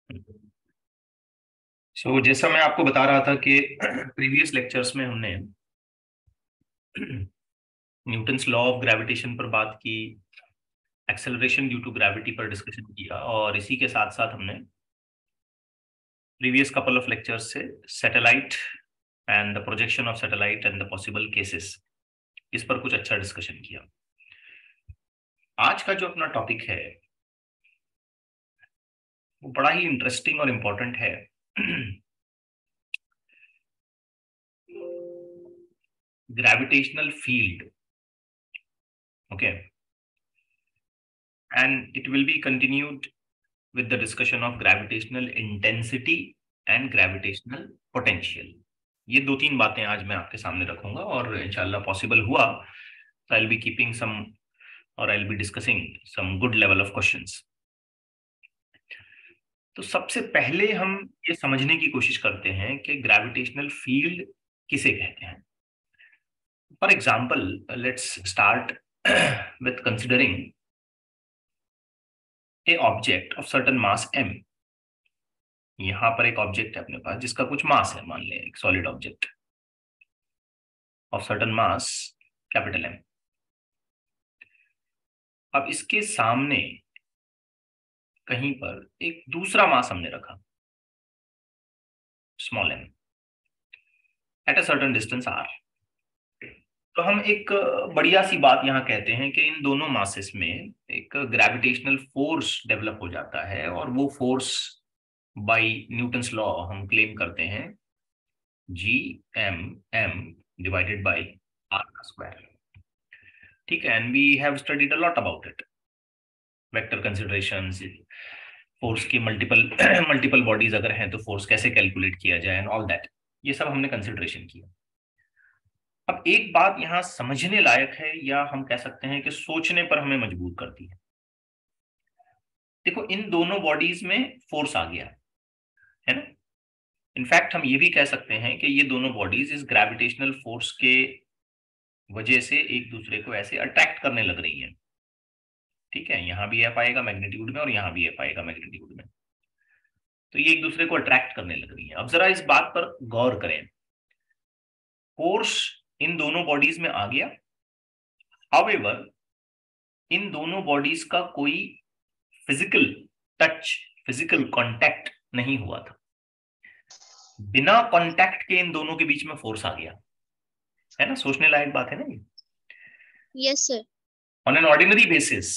जैसा मैं आपको बता रहा था कि प्रीवियस लेक्चर्स में हमने न्यूटन्स लॉ ऑफ ग्रेविटेशन पर बात की, एक्सेलरेशन ड्यू टू ग्रेविटी पर डिस्कशन किया, और इसी के साथ साथ हमने प्रीवियस कपल ऑफ लेक्चर्स से satellite and the projection of satellite and the possible cases, इस पर कुछ अच्छा डिस्कशन किया। आज का जो अपना टॉपिक है वो बड़ा ही इंटरेस्टिंग और इम्पोर्टेंट है। Gravitational field, okay, and it will be continued with the discussion of gravitational intensity and gravitational potential। ये दो तीन बातें आज मैं आपके सामने रखूंगा, और इंशाल्लाह पॉसिबल हुआ तो I will be keeping some और I will be discussing some good level of questions. तो सबसे पहले हम ये समझने की कोशिश करते हैं कि ग्रेविटेशनल फील्ड किसे कहते हैं। For example, let's start with considering a object of certain mass m। यहां पर एक ऑब्जेक्ट है अपने पास जिसका कुछ मास है, मान लें एक solid object of certain mass capital M। अब इसके सामने कहीं पर एक दूसरा मास हमने रखा small m at a certain distance r। तो हम एक बढ़िया सी बात यहां कहते हैं कि इन दोनों मासेस में एक ग्रेविटेशनल फोर्स डेवलप हो जाता है, और वो फोर्स बाय न्यूटन्स लॉ हम क्लेम करते हैं Gm डिवाइडेड बाय r का स्क्वायर। ठीक है, and we have studied a lot about it, vector considerations, force की मल्टीपल मल्टीपल बॉडीज अगर हैं तो फोर्स कैसे कैलकुलेट किया जाए एंड ऑल दैट, ये सब हमने कंसिडरेशन किया। अब एक बात यहां समझने लायक है, या हम कह सकते हैं कि सोचने पर हमें मजबूर करती है। देखो, इन दोनों बॉडीज में फोर्स आ गया है ना। इनफैक्ट हम ये भी कह सकते हैं कि ये दोनों बॉडीज इस ग्रेविटेशनल फोर्स के वजह से एक दूसरे को ऐसे अट्रैक्ट करने लग रही हैं। ठीक है, यहां भी एफ आएगा मैग्नीट्यूड में और यहां भी एफ आएगा मैग्नीट्यूड में, तो ये एक दूसरे को अट्रैक्ट करने लग रही है। अब जरा इस बात पर गौर करें, फोर्स इन दोनों बॉडीज में आ गया, हाउएवर इन दोनों बॉडीज का कोई फिजिकल टच, फिजिकल कांटेक्ट नहीं हुआ था। बिना कांटेक्ट के इन दोनों के बीच में फोर्स आ गया, है ना। सोचने लायक बात है ना ये। Yes sir. On an ordinary basis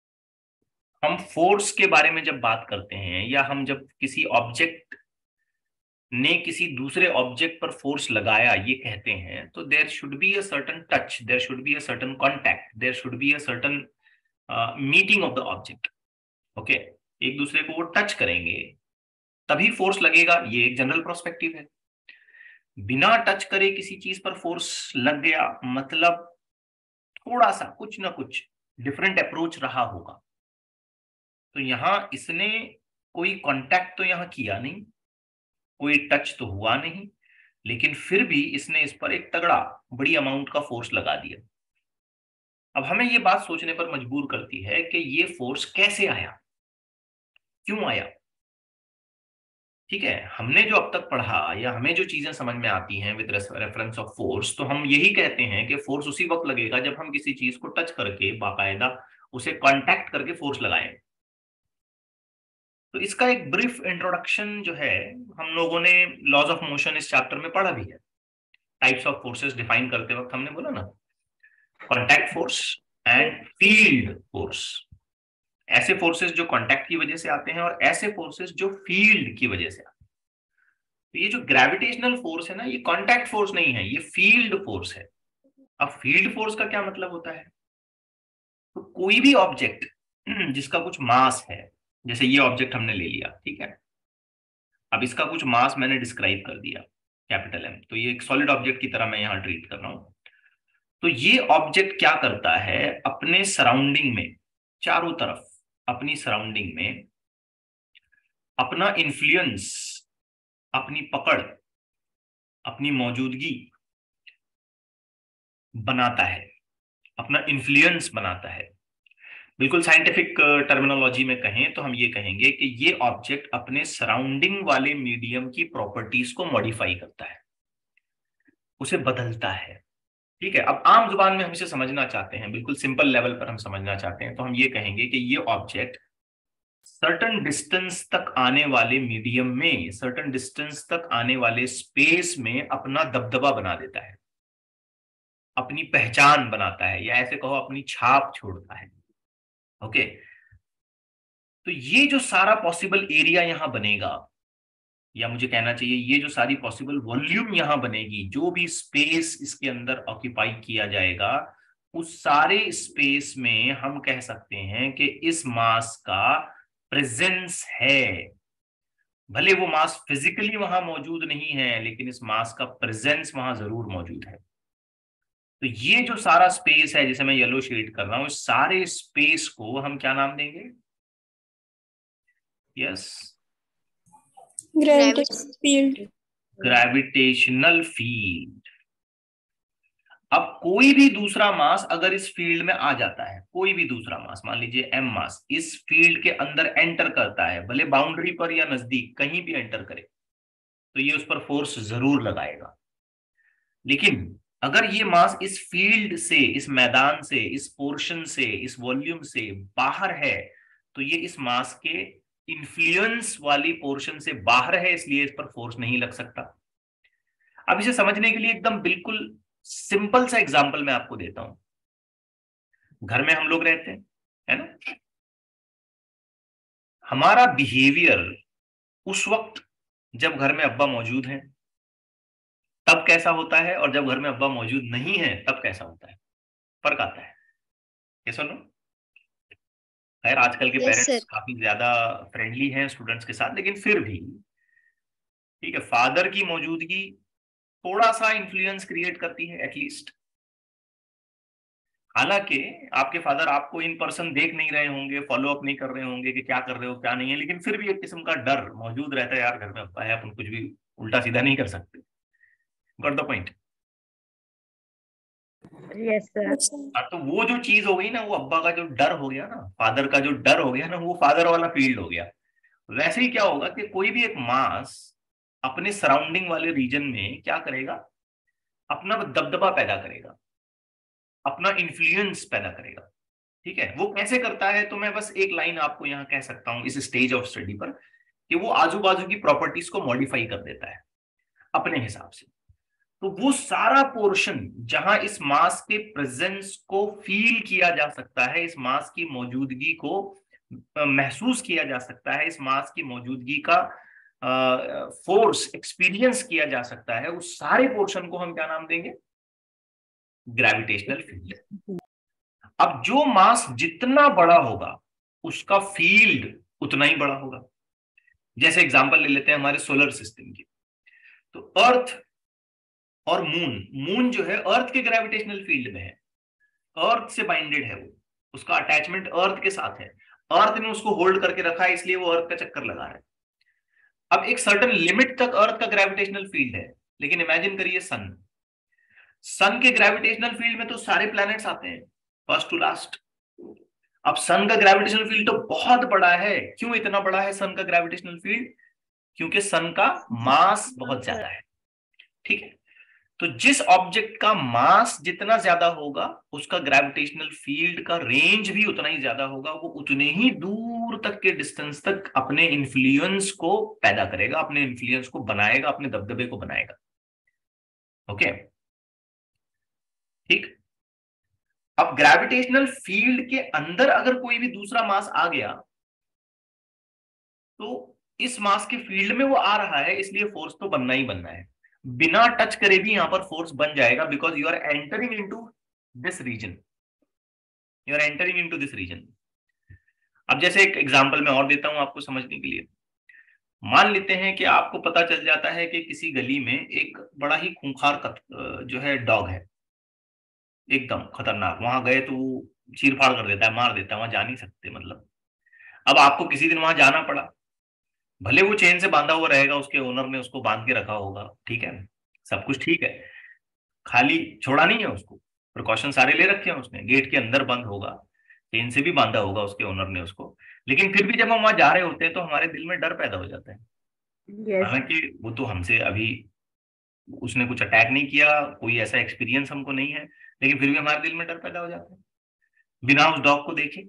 हम फोर्स के बारे में जब बात करते हैं, या हम जब किसी ऑब्जेक्ट ने किसी दूसरे ऑब्जेक्ट पर फोर्स लगाया ये कहते हैं, तो there should be a certain touch, there should be a certain contact, there should be a certain meeting of the object. Okay, एक दूसरे को वो टच करेंगे तभी फोर्स लगेगा, ये एक जनरल प्रोस्पेक्टिव है। बिना टच करे किसी चीज पर फोर्स लग गया मतलब थोड़ा सा कुछ ना कुछ डिफरेंट अप्रोच रहा होगा। तो यहां इसने कोई कांटेक्ट तो यहां किया नहीं, कोई टच तो हुआ नहीं, लेकिन फिर भी इसने इस पर एक तगड़ा बड़ी अमाउंट का फोर्स लगा दिया। अब हमें ये बात सोचने पर मजबूर करती है कि ये फोर्स कैसे आया, क्यों आया। ठीक है, हमने जो अब तक पढ़ा या हमें जो चीजें समझ में आती हैं विद रेफरेंस ऑफ फोर्स, तो हम यही कहते हैं कि फोर्स उसी वक्त लगेगा जब हम किसी चीज को टच करके बाकायदा उसे कांटेक्ट करके फोर्स लगाएं। तो इसका एक ब्रीफ इंट्रोडक्शन जो है, हम लोगों ने लॉज ऑफ मोशन इस चैप्टर में पढ़ा भी है। टाइप्स ऑफ फोर्सेस डिफाइन करते वक्त हमने बोला ना, contact force and field force. ऐसे फोर्सेस जो कांटेक्ट की वजह से आते हैं और ऐसे फोर्सेस जो फील्ड की वजह से आते हैं। तो ये जो ग्रेविटेशनल फोर्स है ना, ये कांटेक्ट फोर्स नहीं है, ये फील्ड फोर्स है। अब फील्ड फोर्स का क्या मतलब होता है, तो कोई भी ऑब्जेक्ट जिसका कुछ मास है, जैसे ये ऑब्जेक्ट हमने ले लिया, ठीक है, अब इसका कुछ मास मैंने डिस्क्राइब कर दिया कैपिटल M, तो ये एक सॉलिड ऑब्जेक्ट की तरह मैं यहां ट्रीट कर रहा हूं। तो ये ऑब्जेक्ट क्या करता है, अपने सराउंडिंग में, चारों तरफ अपनी सराउंडिंग में अपना इन्फ्लुएंस, अपनी पकड़, अपनी मौजूदगी बनाता है, अपना इन्फ्लुएंस बनाता है। बिल्कुल साइंटिफिक टर्मिनोलॉजी में कहें तो हम ये कहेंगे कि ये ऑब्जेक्ट अपने सराउंडिंग वाले मीडियम की प्रॉपर्टीज को मॉडिफाई करता है, उसे बदलता है। ठीक है, अब आम जुबान में हम इसे समझना चाहते हैं, बिल्कुल सिंपल लेवल पर हम समझना चाहते हैं, तो हम ये कहेंगे कि ये ऑब्जेक्ट सर्टन डिस्टेंस तक आने वाले मीडियम में, सर्टन डिस्टेंस तक आने वाले स्पेस में अपना दबदबा बना देता है, अपनी पहचान बनाता है, या ऐसे कहो अपनी छाप छोड़ता है। ओके, तो ये जो सारा पॉसिबल एरिया यहां बनेगा, या मुझे कहना चाहिए ये जो सारी पॉसिबल वॉल्यूम यहां बनेगी, जो भी स्पेस इसके अंदर ऑक्यूपाई किया जाएगा, उस सारे स्पेस में हम कह सकते हैं कि इस मास का प्रेजेंस है। भले वो मास फिजिकली वहां मौजूद नहीं है, लेकिन इस मास का प्रेजेंस वहां जरूर मौजूद है। तो ये जो सारा स्पेस है जिसे मैं येलो शेड कर रहा हूं, इस सारे स्पेस को हम क्या नाम देंगे? Yes, gravitational field. Gravitational field. अब कोई भी दूसरा मास अगर इस फील्ड में आ जाता है, कोई भी दूसरा मास, मान लीजिए एम मास, इस फील्ड के अंदर एंटर करता है, भले बाउंड्री पर या नजदीक कहीं भी एंटर करे, तो ये उस पर फोर्स जरूर लगाएगा। लेकिन अगर ये मास इस फील्ड से, इस मैदान से, इस पोर्शन से, इस वॉल्यूम से बाहर है, तो ये इस मास के इन्फ्लुएंस वाली पोर्शन से बाहर है, इसलिए इस पर फोर्स नहीं लग सकता। अब इसे समझने के लिए एकदम बिल्कुल सिंपल सा एग्जांपल मैं आपको देता हूं। घर में हम लोग रहते हैं, है ना? हमारा बिहेवियर उस वक्त जब घर में अब्बा मौजूद हैं तब कैसा होता है, और जब घर में अब्बा मौजूद नहीं है तब कैसा होता है, फर्क आता है। ये सुनो, खैर आजकल के यस सर। पेरेंट्स काफी ज्यादा फ्रेंडली हैं स्टूडेंट्स के साथ, लेकिन फिर भी ठीक है, फादर की मौजूदगी थोड़ा सा इंफ्लुएंस क्रिएट करती है एटलीस्ट। हालांकि आपके फादर आपको इन पर्सन देख नहीं रहे होंगे, फॉलो अप नहीं कर रहे होंगे कि क्या कर रहे हो क्या नहीं है, लेकिन फिर भी एक किस्म का डर मौजूद रहता है, यार घर में अब्बा है, अपन कुछ भी उल्टा सीधा नहीं कर सकते। Got the point? Yes sir. तो वो जो चीज हो गई ना, वो अब्बा का जो डर हो गया ना, फादर का जो डर हो गया ना, वो फादर वाला फील्ड हो गया। वैसे ही क्या होगा कि कोई भी एक मास अपने सराउंडिंग वाले रीजन में क्या करेगा? अपना दबदबा पैदा करेगा, अपना इन्फ्लुएंस पैदा करेगा। ठीक है, वो कैसे करता है? तो मैं बस एक लाइन आपको यहां कह सकता हूं इस स्टेज ऑफ स्टडी पर, कि वो आजू बाजू की प्रॉपर्टीज को मॉडिफाई कर देता है अपने हिसाब से। तो वो सारा पोर्शन जहां इस मास के प्रेजेंस को फील किया जा सकता है, इस मास की मौजूदगी को महसूस किया जा सकता है, इस मास की मौजूदगी का फोर्स एक्सपीरियंस किया जा सकता है, उस सारे पोर्शन को हम क्या नाम देंगे? Gravitational field. अब जो मास जितना बड़ा होगा उसका फील्ड उतना ही बड़ा होगा। जैसे एग्जांपल ले लेते हैं हमारे सोलर सिस्टम की, तो अर्थ और मून, मून जो है अर्थ के ग्रेविटेशनल फील्ड में है, अर्थ से बाइंडेड है, वो उसका अटैचमेंट अर्थ के साथ है, अर्थ ने उसको होल्ड करके रखा है, इसलिए वो अर्थ का चक्कर लगा रहा है। अब एक सर्टेन लिमिट तक अर्थ का ग्रेविटेशनल फील्ड है, लेकिन इमेजिन करिए सन, सन के ग्रेविटेशनल फील्ड में तो सारे प्लैनेट्स आते हैं फर्स्ट टू लास्ट। अब सन का ग्रेविटेशनल फील्ड तो बहुत बड़ा है। क्यों इतना बड़ा है सन का ग्रेविटेशनल फील्ड? क्योंकि सन का मास बहुत ज्यादा है। ठीक है, तो जिस ऑब्जेक्ट का मास जितना ज्यादा होगा उसका ग्रेविटेशनल फील्ड का रेंज भी उतना ही ज्यादा होगा, वो उतने ही दूर तक के डिस्टेंस तक अपने इन्फ्लुएंस को पैदा करेगा, अपने इन्फ्लुएंस को बनाएगा, अपने दबदबे को बनाएगा। ओके, ठीक। अब ग्रेविटेशनल फील्ड के अंदर अगर कोई भी दूसरा मास आ गया, तो इस मास के फील्ड में वो आ रहा है, इसलिए फोर्स तो बनना ही बनना है, बिना टच करे भी यहां पर फोर्स बन जाएगा, because you are entering into this region, you are entering into this region. अब जैसे एक एग्जांपल मैं और देता हूं आपको समझने के लिए। मान लेते हैं कि आपको पता चल जाता है कि किसी गली में एक बड़ा ही खूंखार जो है डॉग है, एकदम खतरनाक, वहां गए तो वो चीर फाड़ कर देता है, मार देता है, वहां जा नहीं सकते मतलब। अब आपको किसी दिन वहां जाना पड़ा, भले वो चेन से बांधा हुआ रहेगा, उसके ओनर ने उसको बांध के रखा होगा, ठीक है, सब कुछ ठीक है, खाली छोड़ा नहीं है उसको, प्रिकॉशन सारे ले रखे हैं उसने, गेट के अंदर बंद होगा। चेन से भी बांधा होगा उसके ओनर ने उसको, लेकिन फिर भी जब हम वहां जा रहे होते हैं तो हमारे दिल में डर पैदा हो जाता है। Yes. हालांकि वो तो हमसे अभी उसने कुछ अटैक नहीं किया, कोई ऐसा एक्सपीरियंस हमको नहीं है, लेकिन फिर भी हमारे दिल में डर पैदा हो जाता है बिना उस डॉग को देखे।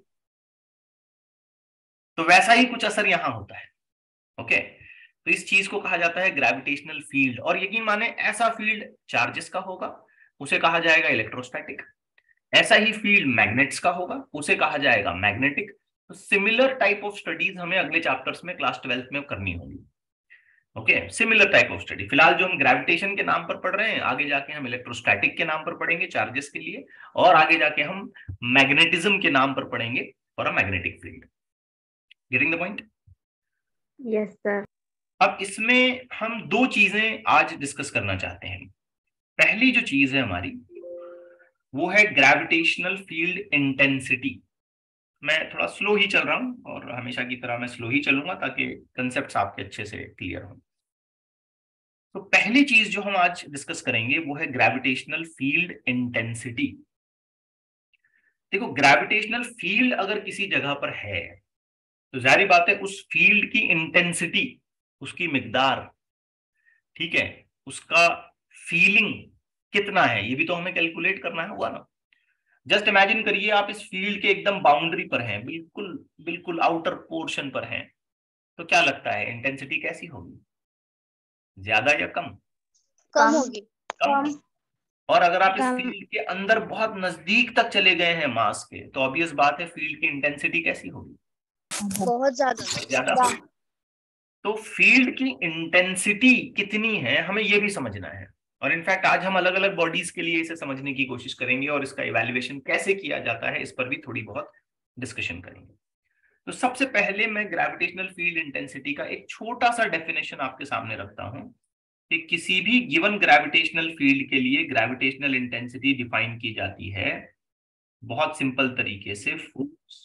तो वैसा ही कुछ असर यहां होता है। ओके, तो इस चीज को कहा जाता है ग्रेविटेशनल फील्ड। और यकीन माने ऐसा फील्ड चार्जेस का होगा, उसे कहा जाएगा इलेक्ट्रोस्टैटिक। ऐसा ही फील्ड मैग्नेट्स का होगा, उसे कहा जाएगा मैग्नेटिक। तो सिमिलर टाइप ऑफ स्टडीज हमें अगले चैप्टर्स में क्लास 12th में करनी होगी। Okay, similar type of study. फिलहाल जो हम ग्रेविटेशन के नाम पर पढ़ रहे हैं, आगे जाके हम इलेक्ट्रोस्टैटिक के नाम पर पढ़ेंगे चार्जेस के लिए, और आगे जाके हम मैग्नेटिज्म के नाम पर पढ़ेंगे for a magnetic field. Getting the point? Yes, sir. अब इसमें हम दो चीजें आज डिस्कस करना चाहते हैं। पहली जो चीज है हमारी, वो है ग्रेविटेशनल फील्ड इंटेंसिटी। मैं थोड़ा स्लो ही चल रहा हूं और हमेशा की तरह मैं स्लो ही चलूंगा ताकि कंसेप्ट्स आपके अच्छे से क्लियर हो। तो पहली चीज जो हम आज डिस्कस करेंगे वो है ग्रेविटेशनल फील्ड इंटेंसिटी। देखो, ग्रेविटेशनल फील्ड अगर किसी जगह पर है तो जाहिर बात है उस फील्ड की इंटेंसिटी, उसकी मिकदार, ठीक है, उसका फीलिंग कितना है, ये भी तो हमें कैलकुलेट करना है, हुआ ना। जस्ट इमेजिन करिए आप इस फील्ड के एकदम बाउंड्री पर हैं, बिल्कुल बिल्कुल आउटर पोर्शन पर हैं, तो क्या लगता है इंटेंसिटी कैसी होगी? ज्यादा या कम? कम होगी। कम। और अगर आप इस कम। फील्ड के अंदर बहुत नजदीक तक चले गए हैं मास के, तो ऑब्वियस बात है फील्ड की इंटेंसिटी कैसी होगी? बहुत ज्यादा। ज्यादा होगी। तो फील्ड की इंटेंसिटी कितनी है हमें ये भी समझना है। और इनफैक्ट आज हम अलग अलग बॉडीज के लिए इसे समझने की कोशिश करेंगे और इसका इवैल्यूएशन कैसे किया जाता है इस पर भी थोड़ी बहुत डिस्कशन करेंगे। तो सबसे पहले मैं ग्रेविटेशनल फील्ड इंटेंसिटी का एक छोटा सा डेफिनेशन आपके सामने रखता हूं कि किसी भी गिवन ग्रेविटेशनल फील्ड के लिए ग्रेविटेशनल इंटेंसिटी डिफाइन की जाती है बहुत सिंपल तरीके से, फोर्स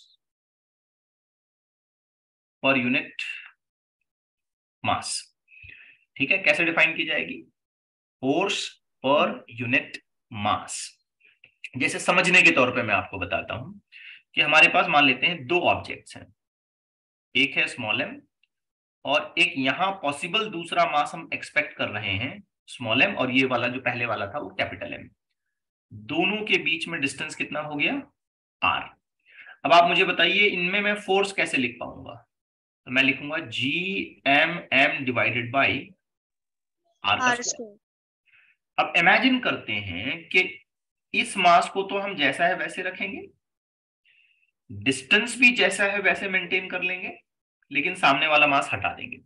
पर यूनिट मास। ठीक है, कैसे डिफाइन की जाएगी? फोर्स पर यूनिट मास। जैसे समझने के तौर पे मैं आपको बताता हूं कि हमारे पास मान लेते हैं दो ऑब्जेक्ट्स हैं, एक है स्मॉल एम और एक यहां पॉसिबल दूसरा मास हम एक्सपेक्ट कर रहे हैं स्मॉल एम, और ये वाला जो पहले वाला था वो कैपिटल एम। दोनों के बीच में डिस्टेंस कितना हो गया? आर। अब आप मुझे बताइए इनमें मैं फोर्स कैसे लिख पाऊंगा? तो मैं लिखूंगा G M M divided by R का स्क्वायर। अब इमेजिन करते हैं कि इस मास को तो हम जैसा है वैसे रखेंगे, डिस्टेंस भी जैसा है वैसे मेंटेन कर लेंगे, लेकिन सामने वाला मास हटा देंगे।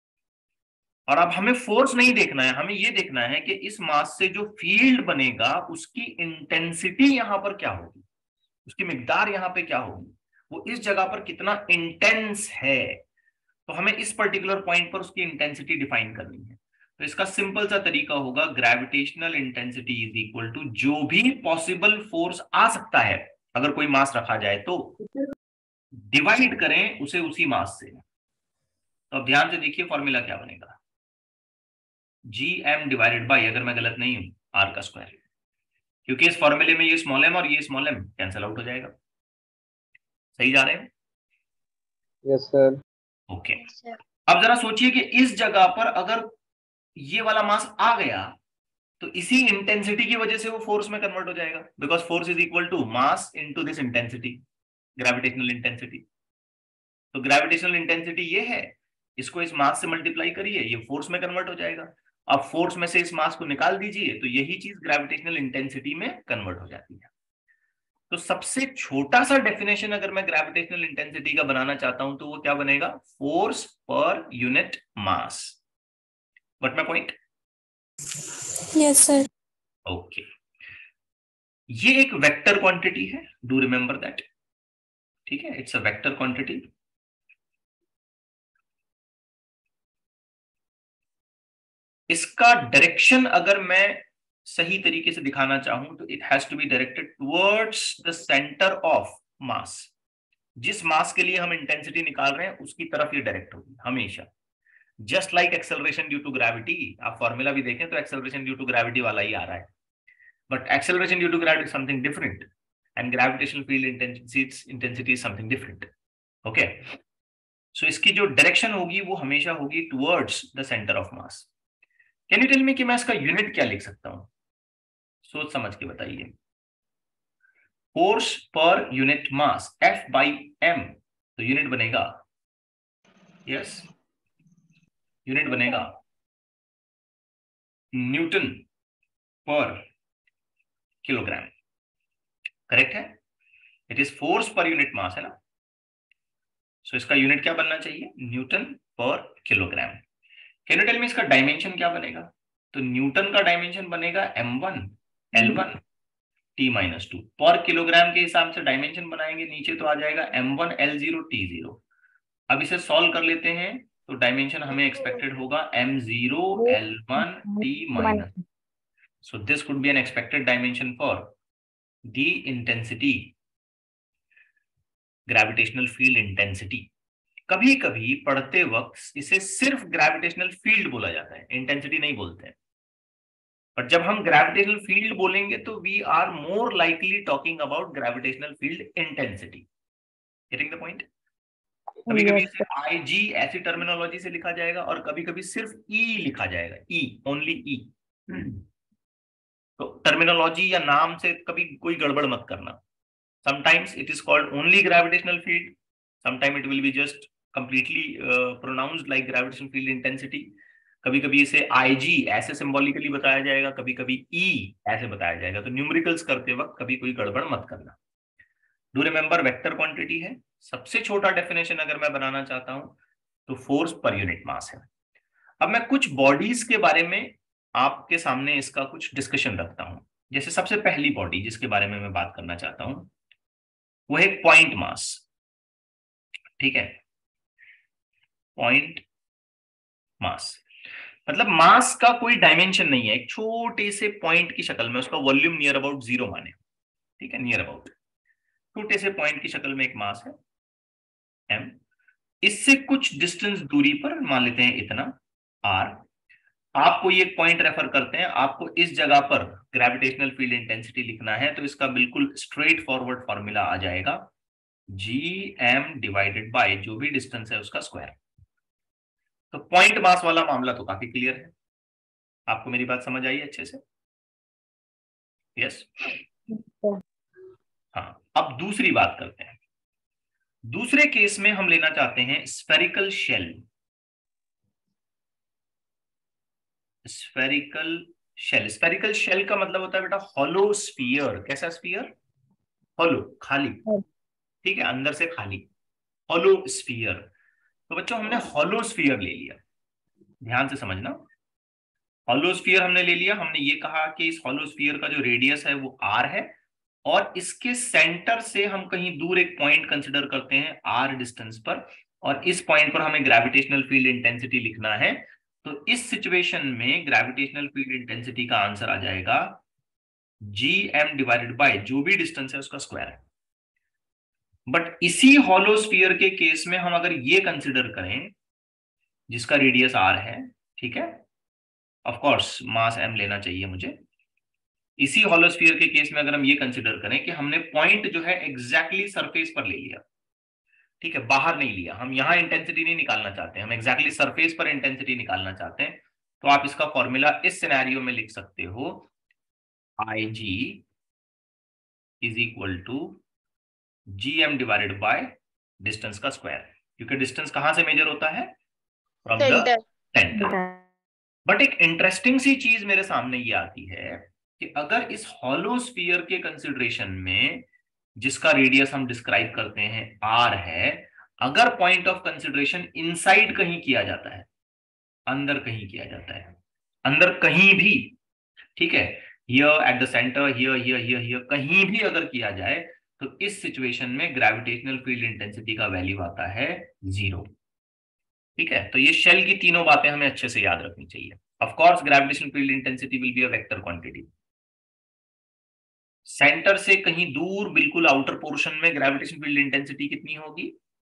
और अब हमें फोर्स नहीं देखना है, हमें यह देखना है कि इस मास से जो फील्ड बनेगा उसकी इंटेंसिटी यहां पर क्या होगी, उसकी मिकदार यहां पे क्या होगी, वो इस जगह पर कितना इंटेंस है। तो हमें इस पर्टिकुलर पॉइंट पर उसकी इंटेंसिटी डिफाइन करनी है। तो इसका सिंपल सा तरीका होगा gravitational intensity is equal to जो भी पॉसिबल फोर्स आ सकता है अगर कोई मास रखा जाए तो डिवाइड करें उसे उसी मास से। तो अब ध्यान से देखिए फॉर्मूला क्या बनेगा, जी एम डिवाइडेड बाई, अगर मैं गलत नहीं हूं, आर का स्क्वायर। क्योंकि इस फॉर्मूले में ये स्मॉल एम और ये स्मॉल एम कैंसिल आउट हो जाएगा। सही जा रहे हैं? Yes sir. ओके, अब जरा सोचिए कि इस जगह पर अगर ये वाला मास आ गया तो इसी इंटेंसिटी की वजह से वो फोर्स में कन्वर्ट हो जाएगा, because force is equal to mass into this intensity, gravitational intensity. तो ग्रेविटेशनल इंटेंसिटी ये है, इसको इस मास से मल्टीप्लाई करिए, ये फोर्स में कन्वर्ट हो जाएगा। अब फोर्स में से इस मास को निकाल दीजिए तो यही चीज ग्रेविटेशनल इंटेंसिटी में कन्वर्ट हो जाती है। तो सबसे छोटा सा डेफिनेशन अगर मैं ग्रेविटेशनल इंटेंसिटी का बनाना चाहता हूं तो वो क्या बनेगा? Force per unit mass. What my point? Yes, sir. Okay, ये एक वेक्टर क्वांटिटी है, डू रिमेंबर दैट। ठीक है, इट्स अ वेक्टर क्वांटिटी। इसका डायरेक्शन अगर मैं सही तरीके से दिखाना चाहूं तो it has to be directed towards the centre of mass. जिस मास के लिए हम इंटेंसिटी निकाल रहे हैं उसकी तरफ ये डायरेक्ट होगी हमेशा। Just like acceleration due to gravity, आप फॉर्मूला भी देखें तो एक्सेलरेशन ड्यू टू ग्रेविटी वाला ही आ रहा है, but acceleration due to gravity something different. and gravitational field intensity is something different. Okay, so इसकी जो डायरेक्शन होगी वो हमेशा होगी towards the centre of mass. Can you tell me कि मैं इसका यूनिट क्या लिख सकता हूं? सोच समझ के बताइए. Force per unit mass F by m, तो यूनिट बनेगा, यस, यूनिट बनेगा न्यूटन पर किलोग्राम. करेक्ट है? It is force per unit mass है ना. सो इसका यूनिट क्या बनना चाहिए? Newton per kilogram. Can you tell me इसका डायमेंशन क्या बनेगा? तो न्यूटन का डायमेंशन बनेगा m1 L1 T-2. पर किलोग्राम के हिसाब से डायमेंशन बनाएंगे, नीचे तो आ जाएगा m1 L0 T0. अब इसे सॉल्व कर लेते हैं तो डायमेंशन हमें एक्सपेक्टेड होगा m0 L1 T-. So this could be an expected dimension for the intensity, gravitational field intensity. कभी कभी पढ़ते वक्त इसे सिर्फ ग्रेविटेशनल फील्ड बोला जाता है, इंटेंसिटी नहीं बोलते हैं. पर जब हम ग्रेविटेशनल फील्ड बोलेंगे तो we are more likely talking about gravitational field intensity. Getting the point? कभी कभी इसे IG ऐसी टर्मिनोलॉजी से लिखा जाएगा और कभी कभी सिर्फ E लिखा जाएगा, E, ओनली E. तो टर्मिनोलॉजी या नाम से कभी कोई गड़बड़ मत करना. Sometimes it is called only gravitational field. Sometimes it will be just completely pronounced like gravitational field intensity. कभी कभी इसे IG ऐसे सिंबॉलिकली बताया जाएगा, कभी कभी E ऐसे बताया जाएगा. तो न्यूमेरिकल्स करते वक्त कभी कोई गड़बड़ मत करना. डू रिमेंबर वेक्टर क्वांटिटी है. सबसे छोटा डेफिनेशन अगर मैं बनाना चाहता हूं तो फोर्स पर यूनिट मास है. अब मैं कुछ बॉडीज के बारे में आपके सामने इसका कुछ डिस्कशन रखता हूं. जैसे सबसे पहली बॉडी जिसके बारे में मैं बात करना चाहता हूं वो है पॉइंट मास. ठीक है, पॉइंट मास मतलब मास का कोई डायमेंशन नहीं है, एक छोटे से पॉइंट की शक्ल में, उसका वॉल्यूम नियर अबाउट 0 माने. ठीक है, नियर अबाउट छोटे से पॉइंट की शक्ल में एक मास है m. इससे कुछ डिस्टेंस दूरी पर मान लेते हैं इतना r. आप कोई एक पॉइंट रेफर करते हैं, आपको इस जगह पर ग्रेविटेशनल फील्ड इंटेंसिटी लिखना है, तो इसका बिल्कुल स्ट्रेट फॉरवर्ड फॉर्मूला आ जाएगा gm डिवाइडेड बाय जो भी डिस्टेंस है उसका स्क्वायर. तो पॉइंट मास वाला मामला तो काफी क्लियर है. आपको मेरी बात समझ आई अच्छे से? यस. हाँ, अब दूसरी बात करते हैं. दूसरे केस में हम लेना चाहते हैं spherical shell. Spherical shell, spherical shell का मतलब होता है बेटा हॉलो स्फीयर. कैसा स्फीयर? हॉलो, खाली. ठीक है, अंदर से खाली, हॉलो स्फीयर. तो बच्चों हमने हॉलो स्फीयर ले लिया, ध्यान से समझना. हॉलो स्फीयर हमने ले लिया. हमने ये कहा कि इस हॉलो स्फीयर का जो रेडियस है वो r है और इसके सेंटर से हम कहीं दूर एक पॉइंट कंसिडर करते हैं r डिस्टेंस पर, और इस पॉइंट पर हमें ग्रेविटेशनल फील्ड इंटेंसिटी लिखना है. तो इस सिचुएशन में ग्रेविटेशनल फील्ड इंटेंसिटी का आंसर आ जाएगा gm डिवाइडेड बाय जो भी डिस्टेंस है उसका स्क्वायर है. बट इसी हॉलो स्फीयर के केस में हम अगर ये कंसिडर करें जिसका रेडियस r है, ठीक है, ऑफ कोर्स मास m लेना चाहिए मुझे. इसी हॉलो स्फीयर के केस में अगर हम ये कंसिडर करें कि हमने पॉइंट जो है एग्जैक्टली सरफेस पर ले लिया, ठीक है, बाहर नहीं लिया. हम यहां इंटेंसिटी नहीं निकालना चाहते, हम एग्जैक्टली सरफेस पर इंटेंसिटी निकालना चाहते हैं. तो आप इसका फॉर्मूला इस सिनेरियो में लिख सकते हो IG is equal to gm divided by distance का स्क्वायर, क्योंकि डिस्टेंस कहां से मेजर होता है? From the centre. बट एक इंटरेस्टिंग सी चीज मेरे सामने ये आती है कि अगर इस हॉलो स्फीयर के कंसिडरेशन में जिसका रेडियस हम डिस्क्राइब करते हैं r है, अगर पॉइंट ऑफ कंसिडरेशन इनसाइड कहीं किया जाता है, अंदर कहीं किया जाता है, अंदर कहीं भी, ठीक है, here at the centre, here here here here, कहीं भी अगर किया जाए तो इस सिचुएशन में ग्रेविटेशनल फील्ड इंटेंसिटी का वैल्यू आता है 0. ठीक है, तो ये शेल की तीनों बातें हमें अच्छे से याद रखनी चाहिए. Of course gravitational field intensity will be a vector quantity. Centre से कहीं दूर बिल्कुल आउटर पोर्शन में ग्रेविटेशनल फील्ड इंटेंसिटी कितनी होगी?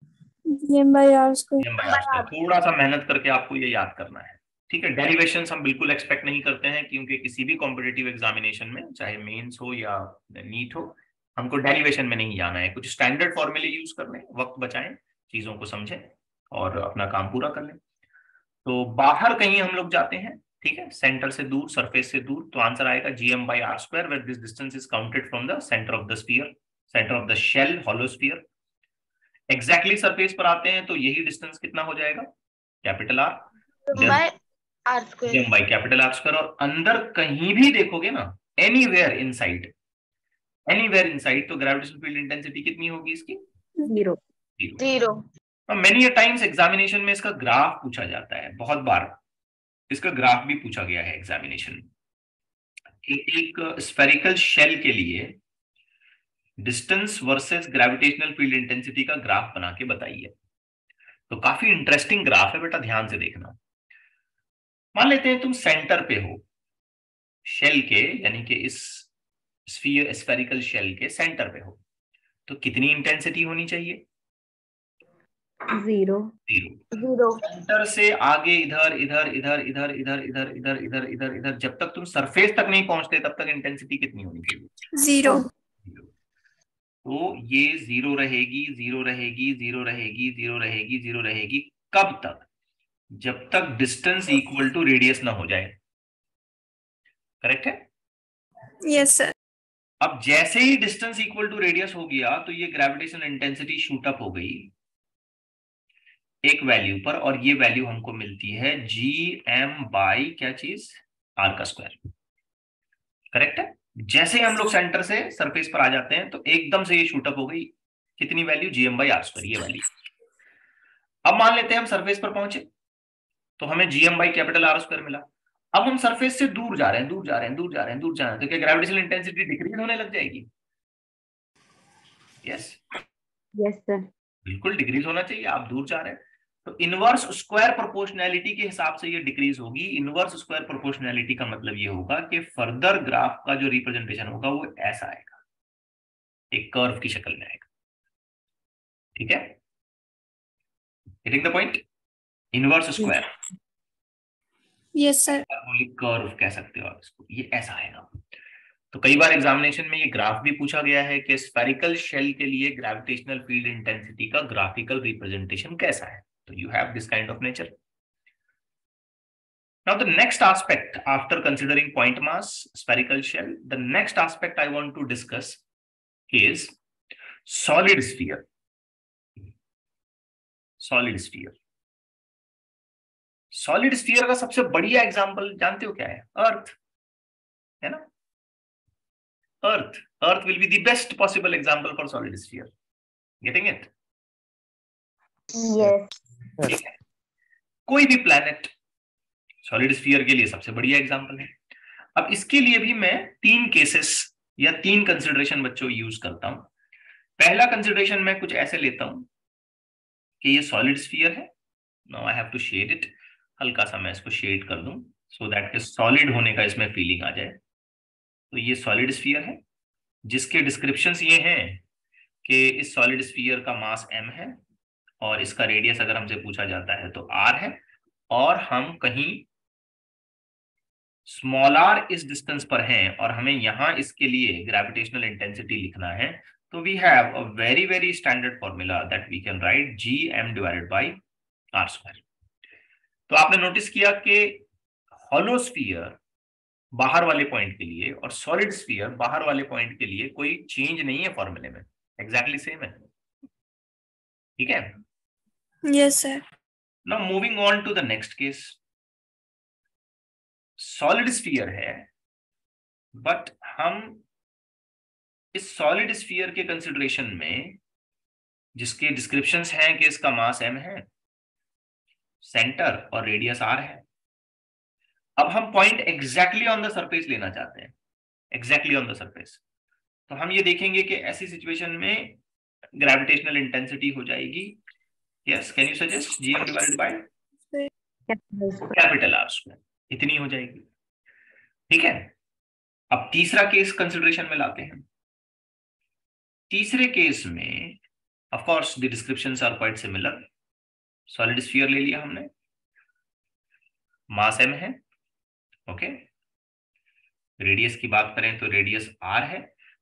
थोड़ा सा मेहनत करके आपको ये याद करना है. ठीक है, डेरिवेशंस हम बिल्कुल एक्सपेक्ट नहीं करते हैं, क्योंकि किसी भी कॉम्पिटिटिव एग्जामिनेशन में, चाहे मेंस हो या नीट हो, हमको डेरिवेशन में नहीं जाना है, कुछ स्टैंडर्ड फॉर्मूले यूज कर लें, वक्त बचाएं, चीजों को समझें और अपना काम पूरा कर लें। तो बाहर कहीं हम लोग जाते हैं, ठीक है, सेंटर से दूर, सरफेस से दूर, तो आंसर आएगा gm/r², where this distance is counted from the centre of the sphere, centre of the shell, hollow sphere. Exactly surface पर आते हैं तो यही डिस्टेंस कितना हो जाएगा, capital R, by R square. gm by capital R²। और अंदर कहीं भी देखोगे ना, एनीवेयर इनसाइड, एनीवेयर इनसाइड, तो ग्रेविटेशनल फील्ड इंटेंसिटी कितनी होगी इसकी, 0. 0। मेनी टाइम्स एग्जामिनेशन में इसका ग्राफ पूछा जाता है, बहुत बार इसका ग्राफ भी पूछा गया है एग्जामिनेशन में। एक स्फेरिकल शेल के लिए distance versus gravitational field intensity का ग्राफ बना के बताइए। तो काफी इंटरेस्टिंग ग्राफ है बेटा, ध्यान से देखना। मान लेते हैं तुम सेंटर पे हो शेल के, यानी कि इस स्फेरिकल शेल के सेंटर पे हो, तो कितनी इंटेंसिटी होनी चाहिए, 0. 0। सेंटर से आगे इधर इधर इधर इधर इधर इधर इधर इधर इधर इधर, जब तक तुम सरफेस तक नहीं पहुंचते तब तक इंटेंसिटी कितनी होनी चाहिए, 0. तो ये 0 रहेगी, 0 रहेगी, 0 रहेगी, 0 रहेगी, 0 रहेगी, कब तक, जब तक डिस्टेंस इक्वल टू रेडियस ना हो जाए। करेक्ट है? Yes, sir. अब जैसे ही डिस्टेंस इक्वल टू रेडियस हो गया तो ये ग्रेविटेशनल इंटेंसिटी शूट अप हो गई एक वैल्यू पर, और ये वैल्यू हमको मिलती है gm/, क्या चीज, R²। करेक्ट है? जैसे ही हम लोग सेंटर से सरफेस पर आ जाते हैं तो एकदम से ये शूट अप हो गई, कितनी वैल्यू, gm/r², ये वैल्यू। अब मान लेते हैं हम सरफेस पर पहुंचे तो हमें gm/कैपिटल R² मिला। अब हम सरफेस से दूर जा रहे हैं, दूर जा रहे हैं, दूर जा रहे हैं, दूर जा रहे हैं, तो क्या ग्रेविटेशनल इंटेंसिटी डिक्रीज होने लग जाएगी? Yes, Yes, sir. बिल्कुल डिक्रीज होना चाहिए, आप दूर जा रहे हैं तो इनवर्स स्क्वायर प्रोपोर्शनैलिटी के हिसाब से ये डिक्रीज होगी। इनवर्स स्क्वायर प्रोपोर्शनैलिटी का मतलब ये होगा कि फर्दर ग्राफ का जो रिप्रेजेंटेशन होगा वो ऐसा आएगा, एक कर्व की शक्ल में आएगा। ठीक है, getting the point? Inverse square, Yes, sir. Curve कह सकते हो आप इसको, ये ऐसा आएगा। तो कई बार एग्जामिनेशन में ये ग्राफ भी पूछा गया है कि स्फेरिकल शेल के लिए ग्रेविटेशनल फील्ड इंटेंसिटी का ग्राफिकल रिप्रेजेंटेशन कैसा है। तो you have this kind of nature. Now the next aspect, after considering point mass, spherical shell, the next aspect I want to discuss is solid sphere. Solid sphere. Solid sphere का सबसे बढ़िया example जानते हो क्या है? अर्थ, है ना? Earth. Earth will be the best possible example for solid sphere. Getting it? Yes. ठीक है, कोई भी प्लैनेट सॉलिड स्फीयर के लिए सबसे बढ़िया एग्जांपल है। अब इसके लिए भी मैं 3 केसेस या 3 कंसिडरेशन बच्चों यूज करता हूं। पहला कंसिडरेशन मैं कुछ ऐसे लेता हूं कि ये सॉलिड स्फीयर है। Now I have to shade it, हल्का सा मैं इसको शेड कर दूं सो दैट के सॉलिड होने का इसमें फीलिंग आ जाए। तो ये सॉलिड स्फीयर है जिसके डिस्क्रिप्शंस ये हैं कि इस सॉलिड स्फीयर का मास m है और इसका रेडियस अगर हमसे पूछा जाता है तो r है, और हम कहीं स्मॉल r इस डिस्टेंस पर हैं और हमें यहां इसके लिए ग्रेविटेशनल इंटेंसिटी लिखना है। तो we have a very very standard formula that we can write gm/r²। तो आपने नोटिस किया कि हॉलो स्फीयर बाहर वाले पॉइंट के लिए और सॉलिड स्फीयर बाहर वाले पॉइंट के लिए कोई चेंज नहीं है फॉर्मूले में, एग्जैक्टली सेम है। ठीक है? Yes, sir. Now moving on to the next case. Solid sphere है बट हम इस सॉलिड स्फीयर के कंसिडरेशन में जिसके डिस्क्रिप्शंस हैं कि इसका मास m है, सेंटर और रेडियस r है, अब हम point exactly on the surface लेना चाहते हैं, एग्जैक्टली ऑन द सरफेस। तो हम ये देखेंगे कि ऐसी सिचुएशन में ग्रेविटेशनल इंटेंसिटी हो जाएगी, yes, can you suggest, gm/r², capital R², इतनी हो जाएगी। ठीक है, अब तीसरा केस कंसिडरेशन में लाते हैं। तीसरे केस में of course the descriptions are quite similar. Solid sphere ले लिया हमने, मास m है, ओके, रेडियस की बात करें तो रेडियस r है,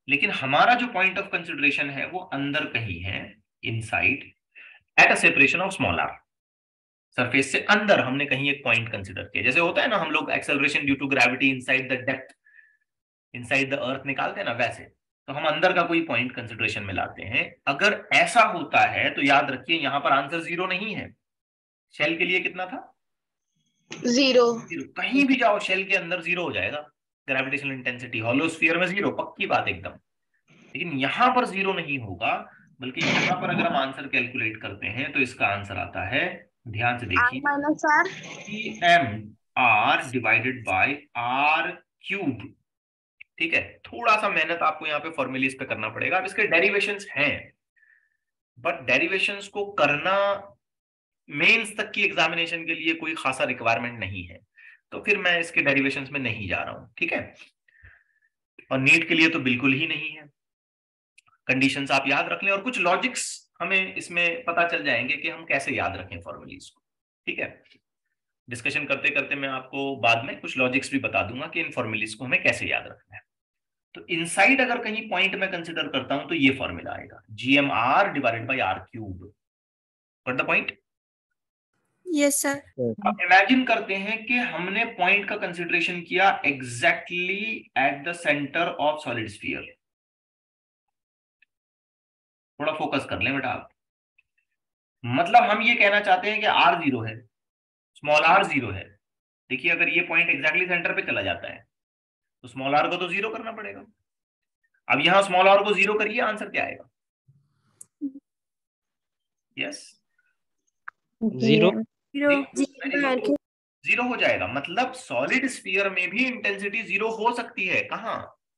लेकिन हमारा जो पॉइंट ऑफ कंसिडरेशन है वो अंदर कहीं है, inside, at a separation of small r. Surface से अंदर हमने कहीं एक पॉइंट कंसिडर किया। जैसे होता है ना, हम लोग acceleration due to gravity inside the depth, inside the earth निकालते हैं ना, वैसे तो हम अंदर का कोई पॉइंट कंसिडरेशन में लाते हैं। अगर ऐसा होता है तो याद रखिए यहां पर आंसर 0 नहीं है। शेल के लिए कितना था? 0। 0। कहीं भी जाओ शेल के अंदर 0 हो जाएगा ग्रेविटेशनल इंटेंसिटी, हॉलो स्फीयर में 0 पक्की बात एकदम। लेकिन यहां पर 0 नहीं होगा, बल्कि यहां पर अगर हम आंसर कैलकुलेट करते हैं तो इसका आंसर आता है, ध्यान से R देखिए, minus R। EMR divided by R cube. ठीक है, थोड़ा सा मेहनत आपको यहाँ पे फॉर्मूलीज पे करना पड़ेगा। अब इसके डेरिवेशंस हैं, बट डेरिवेशंस को करना मेंस तक की एग्जामिनेशन के लिए कोई खासा रिक्वायरमेंट नहीं है, तो फिर मैं इसके डेरिवेशंस में नहीं जा रहा हूं। ठीक है, और नीट के लिए तो बिल्कुल ही नहीं है। कंडीशंस आप याद रख लें और कुछ लॉजिक्स हमें इसमें पता चल जाएंगे कि हम कैसे याद रखें फॉर्मूलीज को। ठीक है, डिस्कशन करते करते मैं आपको बाद में कुछ लॉजिक्स भी बता दूंगा कि इन फॉर्मूलीज को हमें कैसे याद रखना है। तो इनसाइड अगर कहीं पॉइंट में कंसिडर करता हूं तो ये फॉर्मूला आएगा, GMR divided by R cube. Got the point? Yes, sir. अब इमेजिन करते हैं कि हमने पॉइंट का कंसिडरेशन किया exactly at the centre of solid sphere. थोड़ा फोकस कर लें बेटा आप। मतलब हम ये कहना चाहते हैं कि R 0 है, स्मॉल r 0 है। देखिए अगर ये पॉइंट एग्जैक्टली सेंटर पे चला जाता है तो स्मॉल r को तो 0 करना पड़ेगा। अब यहां स्मॉल r को 0 करिए, आंसर क्या आएगा? यस, 0 0. 0 हो जाएगा। मतलब सॉलिड स्फीयर में भी इंटेंसिटी 0 हो सकती है। कहां?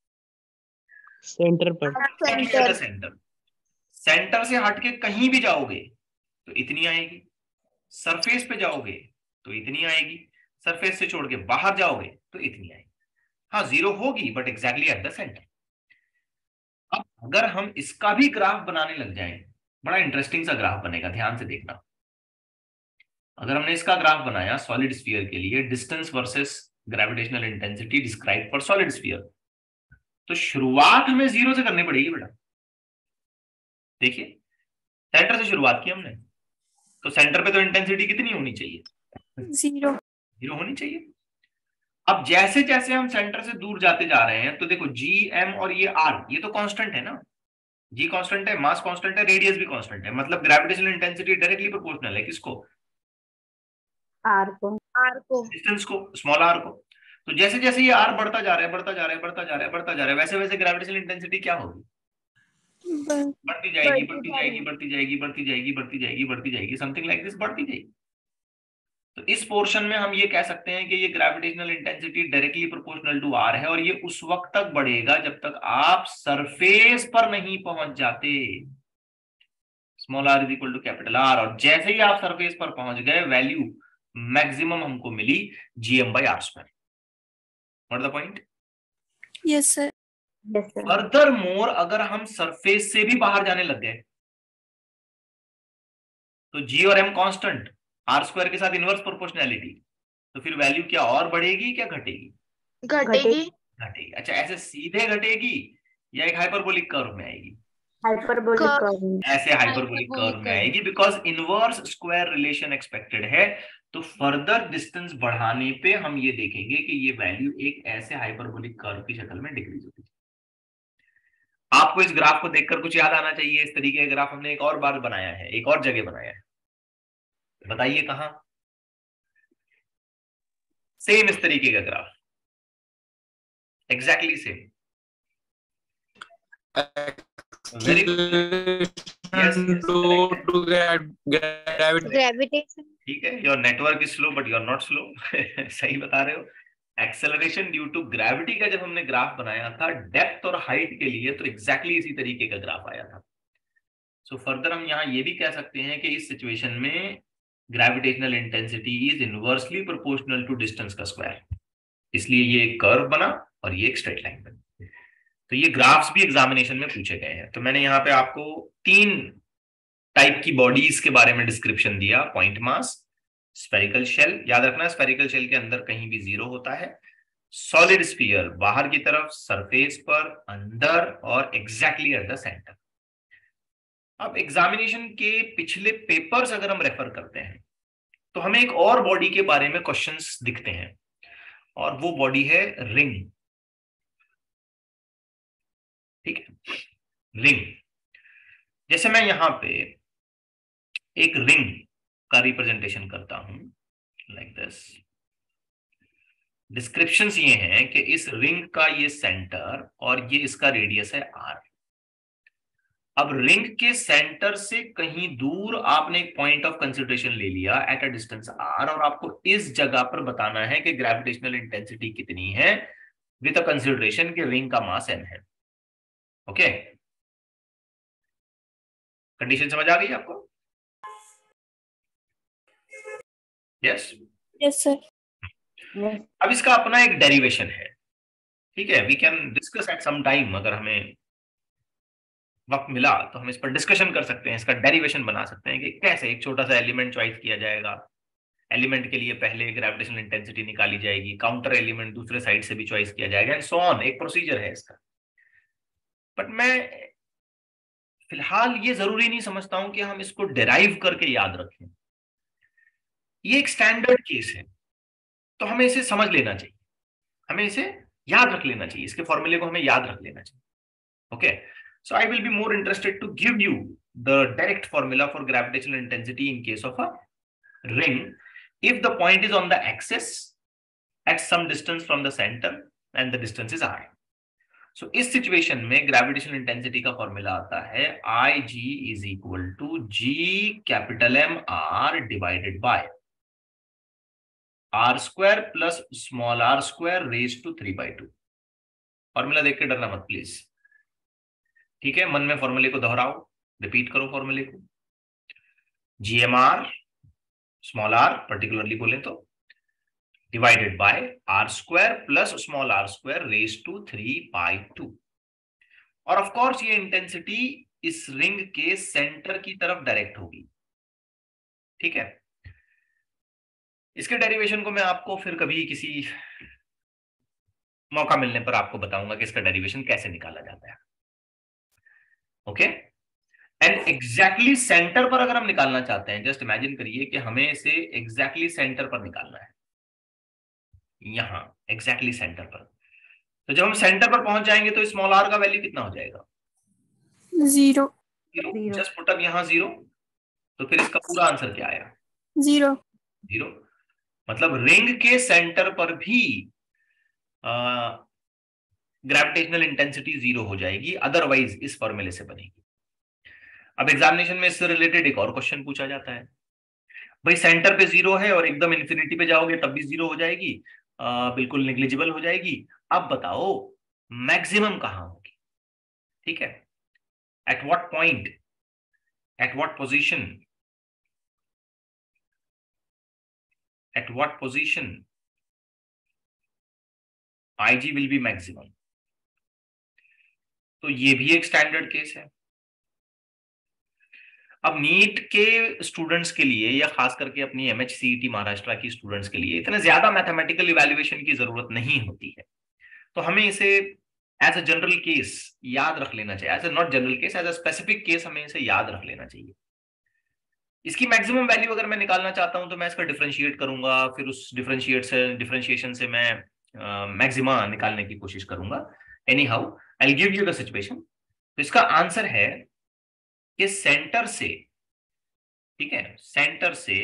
सेंटर पर। सेंटर। सेंटर से हटके कहीं भी जाओगे तो इतनी आएगी, सरफेस पे जाओगे तो इतनी आएगी, सरफेस से छोड़ के बाहर जाओगे तो इतनी आएगी। हाँ 0 होगी but exactly at the centre. अब अगर हम इसका भी ग्राफ बनाने लग जाएं, बड़ा इंटरेस्टिंग सा ग्राफ बनेगा, ध्यान से देखना। अगर हमने इसका ग्राफ बनाया सॉलिड स्फीयर के लिए, distance versus gravitational intensity describe for solid sphere, तो शुरुआत हमें 0 से करनी पड़ेगी बेटा। देखिए सेंटर से शुरुआत की हमने, तो सेंटर पे तो इंटेंसिटी कितनी होनी चाहिए? 0. 0 होनी चाहिए। अब जैसे जैसे हम सेंटर से दूर जाते जा रहे हैं तो देखो GM और ये R, ये तो कांस्टेंट है ना। G कांस्टेंट है, मास कांस्टेंट है, रेडियस भी कांस्टेंट है। मतलब ग्रेविटेशनल इंटेंसिटी डायरेक्टली प्रोपोर्शनल है किसको? R को डिस्टेंस को, स्मॉल r को। तो जैसे जैसे ये r बढ़ता जा रहा है, बढ़ता जा रहा है, बढ़ता जा रहा है, बढ़ता जा रहा है, वैसे वैसे ग्रेविटेशनल इंटेंसिटी क्या होगी? बढ़ती जाएगी, बढ़ती जाएगी, बढ़ती जाएगी, बढ़ती जाएगी, बढ़ती जाएगी, बढ़ती जाएगी, समथिंग लाइक दिस बढ़ती जाएगी। तो इस पोर्शन में हम ये कह सकते हैं कि ये gravitational intensity directly proportional to r है, और ये उस वक्त तक बढ़ेगा जब तक आप सरफेस पर नहीं पहुंच जाते। Small r is equal to capital R, और जैसे ही आप सरफेस पर पहुंच गए वैल्यू मैक्सिमम हमको मिली GM/r²। What the point? Yes, sir. Further more अगर हम सरफेस से भी बाहर जाने लग गए तो G और M कांस्टेंट, R² के साथ इनवर्स प्रोपोर्शनैलिटी, तो फिर वैल्यू क्या और बढ़ेगी क्या घटेगी? घटेगी। घटेगी। अच्छा, ऐसे सीधे घटेगी या एक हाइपरबोलिक कर्व में आएगी? ऐसे हाइपरबोलिक कर्व में आएगी, because inverse square relation expected है। तो फर्दर डिस्टेंस बढ़ाने पे हम ये देखेंगे कि ये वैल्यू एक ऐसे हाइपरबोलिक कर्व की शक्ल में डिक्रीज होती है। आपको इस ग्राफ को देखकर कुछ याद आना चाहिए। इस तरीके का ग्राफ हमने एक और बार बनाया है, एक और जगह बनाया है, बताइए कहां? सेम इस तरीके का graph, exactly same. Very gravitation. ठीक है, your network is slow but you are not slow. सही बता रहे हो। एक्सेलरेशन ड्यू टू ग्रेविटी का जब हमने ग्राफ बनाया था डेप्थ और हाइट के लिए, तो एग्जैक्टली इसी तरीके का ग्राफ आया था। सो फर्दर हम यहाँ ये भी कह सकते हैं कि इस सिचुएशन में gravitational intensity is inversely proportional to distance का स्क्वायर, इसलिए ये एक कर्व बना और ये एक स्ट्रेट लाइन बनी। तो ये ग्राफ्स भी एग्जामिनेशन में पूछे गए हैं। तो मैंने यहाँ पे आपको 3 टाइप की बॉडीज के बारे में डिस्क्रिप्शन दिया। पॉइंट मास, स्फेरिकल शेल, याद रखना स्फेरिकल शेल के अंदर कहीं भी 0 होता है, सॉलिड स्फीयर बाहर की तरफ, सरफेस पर, अंदर और एग्जैक्टली एट द सेंटर। अब एग्जामिनेशन के पिछले पेपर्स अगर हम रेफर करते हैं तो हमें एक और बॉडी के बारे में क्वेश्चंस दिखते हैं, और वो बॉडी है रिंग। ठीक है, रिंग। जैसे मैं यहां पे एक रिंग का रिप्रेजेंटेशन करता हूं लाइक दिस। डिस्क्रिप्शंस ये हैं कि इस रिंग का ये सेंटर और ये इसका रेडियस है आर। अब रिंग के सेंटर से कहीं दूर आपने एक पॉइंट ऑफ कंसिडरेशन ले लिया एट अ डिस्टेंस आर, और आपको इस जगह पर बताना है कि ग्रेविटेशनल इंटेंसिटी कितनी है विद अ कंसिडरेशन कि रिंग का मास m है। ओके, कंडीशन समझ आ गई आपको? Yes yes sir. अब इसका अपना एक डेरिवेशन है। ठीक है, we can discuss at some time, अगर हमें वक्त मिला तो हम इस पर डिस्कशन कर सकते हैं, इसका डेरिवेशन बना सकते हैं कि कैसे एक छोटा सा एलिमेंट चॉइस किया जाएगा। एलिमेंट के लिए पहले ग्रेविटेशनल इंटेंसिटी निकाली जाएगी, काउंटर एलिमेंट दूसरे साइड से भी चॉइस किया जाएगा, एंड सो ऑन। एक प्रोसीजर है इसका। बट मैं फिलहाल ये जरूरी नहीं समझता हूं कि हम इसको डिराइव करके याद रखें। ये एक स्टैंडर्ड केस है, तो हमें इसे समझ लेना चाहिए, हमें इसे याद रख लेना चाहिए, इसके फॉर्मूले को हमें याद रख लेना चाहिए। Okay, so I will be more interested to give you the direct formula for gravitational intensity in case of a ring if the point is on the axis at some distance from the center and the distance is r. So इस situation में gravitational intensity का formula आता है IG is equal to G capital M R divided by R square plus small r square raised to 3/2। Formula देख के डरना मत please, ठीक है? मन में फॉर्मूले को दोहराओ, रिपीट करो फॉर्मूले को। GMR स्मॉल आर पर्टिकुलरली बोले तो divided by R square plus small R square raise to 3/2। और ऑफ कोर्स ये इंटेंसिटी इस रिंग के सेंटर की तरफ डायरेक्ट होगी। ठीक है, इसके डेरिवेशन को मैं आपको फिर कभी किसी मौका मिलने पर आपको बताऊंगा कि इसका डेरिवेशन कैसे निकाला जाता है। ओके, एंड एग्जैक्टली सेंटर पर अगर हम निकालना चाहते हैं, जस्ट इमेजिन करिए कि हमें इसे एग्जैक्टली सेंटर पर निकालना है, यहां एग्जैक्टली सेंटर पर। तो जब हम सेंटर पर पहुंच जाएंगे तो स्मॉल आर का वैल्यू कितना हो जाएगा? 0 जस्ट पुट अप यहां 0। तो फिर इसका पूरा आंसर क्या आया? 0 0। मतलब रिंग के सेंटर पर भी ग्रेविटेशनल इंटेंसिटी 0 हो जाएगी, अदरवाइज इस फॉर्मूले से बनेगी। अब एग्जामिनेशन में इससे रिलेटेड एक और क्वेश्चन पूछा जाता है, भाई सेंटर पे 0 है और एकदम इन्फिनिटी पे जाओगे तब भी 0 हो जाएगी, बिल्कुल नेग्लिजिबल हो जाएगी। अब बताओ मैक्सिमम कहां होगी? ठीक है, at what point, at what position, at what position IG will be maximum. तो ये भी एक स्टैंडर्ड केस है। अब नीट के स्टूडेंट्स के लिए या खास करके अपनी MHCET महाराष्ट्र की स्टूडेंट्स के लिए इतने ज्यादा मैथमेटिकल इवैल्यूएशन की जरूरत नहीं होती है, तो हमें इसे एज अ जनरल केस याद रख लेना चाहिए, as a not general case, as a specific case हमें इसे याद रख लेना चाहिए। इसकी मैक्सिमम वैल्यू अगर मैं निकालना चाहता हूं तो मैं इसका डिफरेंशिएट करूंगा, फिर उस डिफरेंशिएशन से मैं मैक्सिमा निकालने की कोशिश करूंगा। Anyhow I will give you the situation. तो इसका आंसर है कि सेंटर से, ठीक है, सेंटर से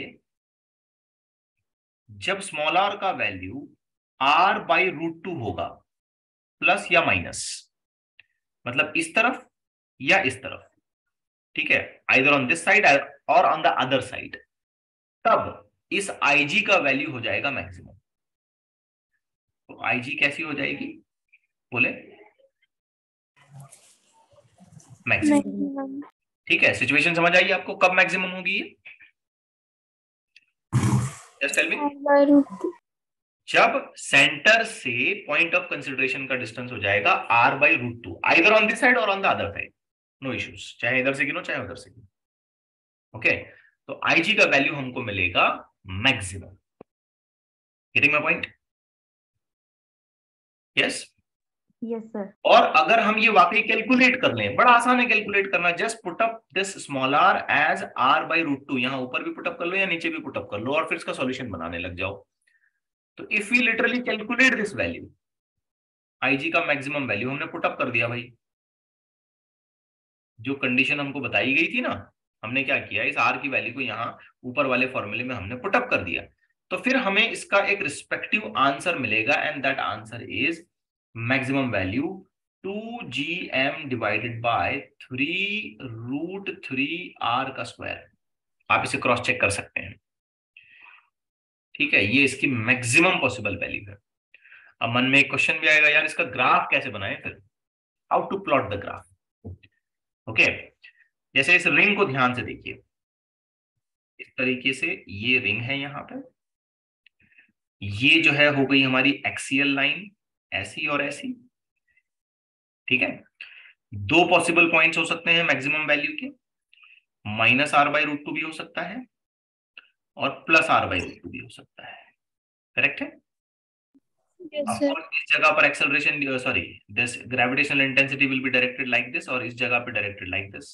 जब स्मॉल आर का वैल्यू r/√2 होगा, प्लस या माइनस, मतलब इस तरफ या इस तरफ, ठीक है, आइदर ऑन दिस साइड और ऑन द अदर साइड, तब इस IG का वैल्यू हो जाएगा मैक्सिमम। तो IG कैसी हो जाएगी बोले? मैक्सिमम। ठीक है, सिचुएशन समझ आई आपको कब मैक्सिमम होगी ये? Just tell me. जब सेंटर से पॉइंट ऑफ कंसिडरेशन का डिस्टेंस हो जाएगा r/√2, either on this side और on the other side, no issues, चाहे इधर से गिनो चाहे उधर से गिनो। ओके, तो IG का वैल्यू हमको मिलेगा maximum. Getting my point? Yes yes sir. और अगर हम ये वाकई कैलकुलेट कर लें, बड़ा आसान है कैलकुलेट करना, just put up this small R as r/√2, यहां ऊपर भी पुटअप कर लो या नीचे भी पुटअप कर लो और फिर इसका सॉल्यूशन बनाने लग जाओ। तो if we literally calculate this value, IG का मैक्सिमम वैल्यू हमने पुटअप कर दिया भाई, जो कंडीशन हमको बताई गई थी ना, हमने क्या किया, इस r की वैल्यू को यहाँ ऊपर वाले फॉर्मूले में हमने पुटअप कर दिया, तो फिर हमें इसका एक रिस्पेक्टिव आंसर मिलेगा and that answer is maximum value 2gm divided by 3√3r का स्क्वायर। आप इसे क्रॉस चेक कर सकते हैं, ठीक है, ये इसकी मैक्सिमम पॉसिबल वैल्यू है। अब मन में एक क्वेश्चन भी आएगा, यार इसका ग्राफ कैसे बनाएं फिर, how to plot the graph. Okay, जैसे इस रिंग को ध्यान से देखिए, इस तरीके से ये रिंग है, यहां पे ये जो है हो गई हमारी एक्सियल लाइन, ऐसी और ऐसी, ठीक है। दो पॉसिबल पॉइंट्स हो सकते हैं मैक्सिमम वैल्यू के, -r/√2 भी हो सकता है और +r/√2 भी हो सकता है, करेक्ट है। Yes, Of sir. course, इस जगह पर acceleration, sorry, this gravitational intensity will be directed like this और इस जगह पे डायरेक्टेड लाइक दिस।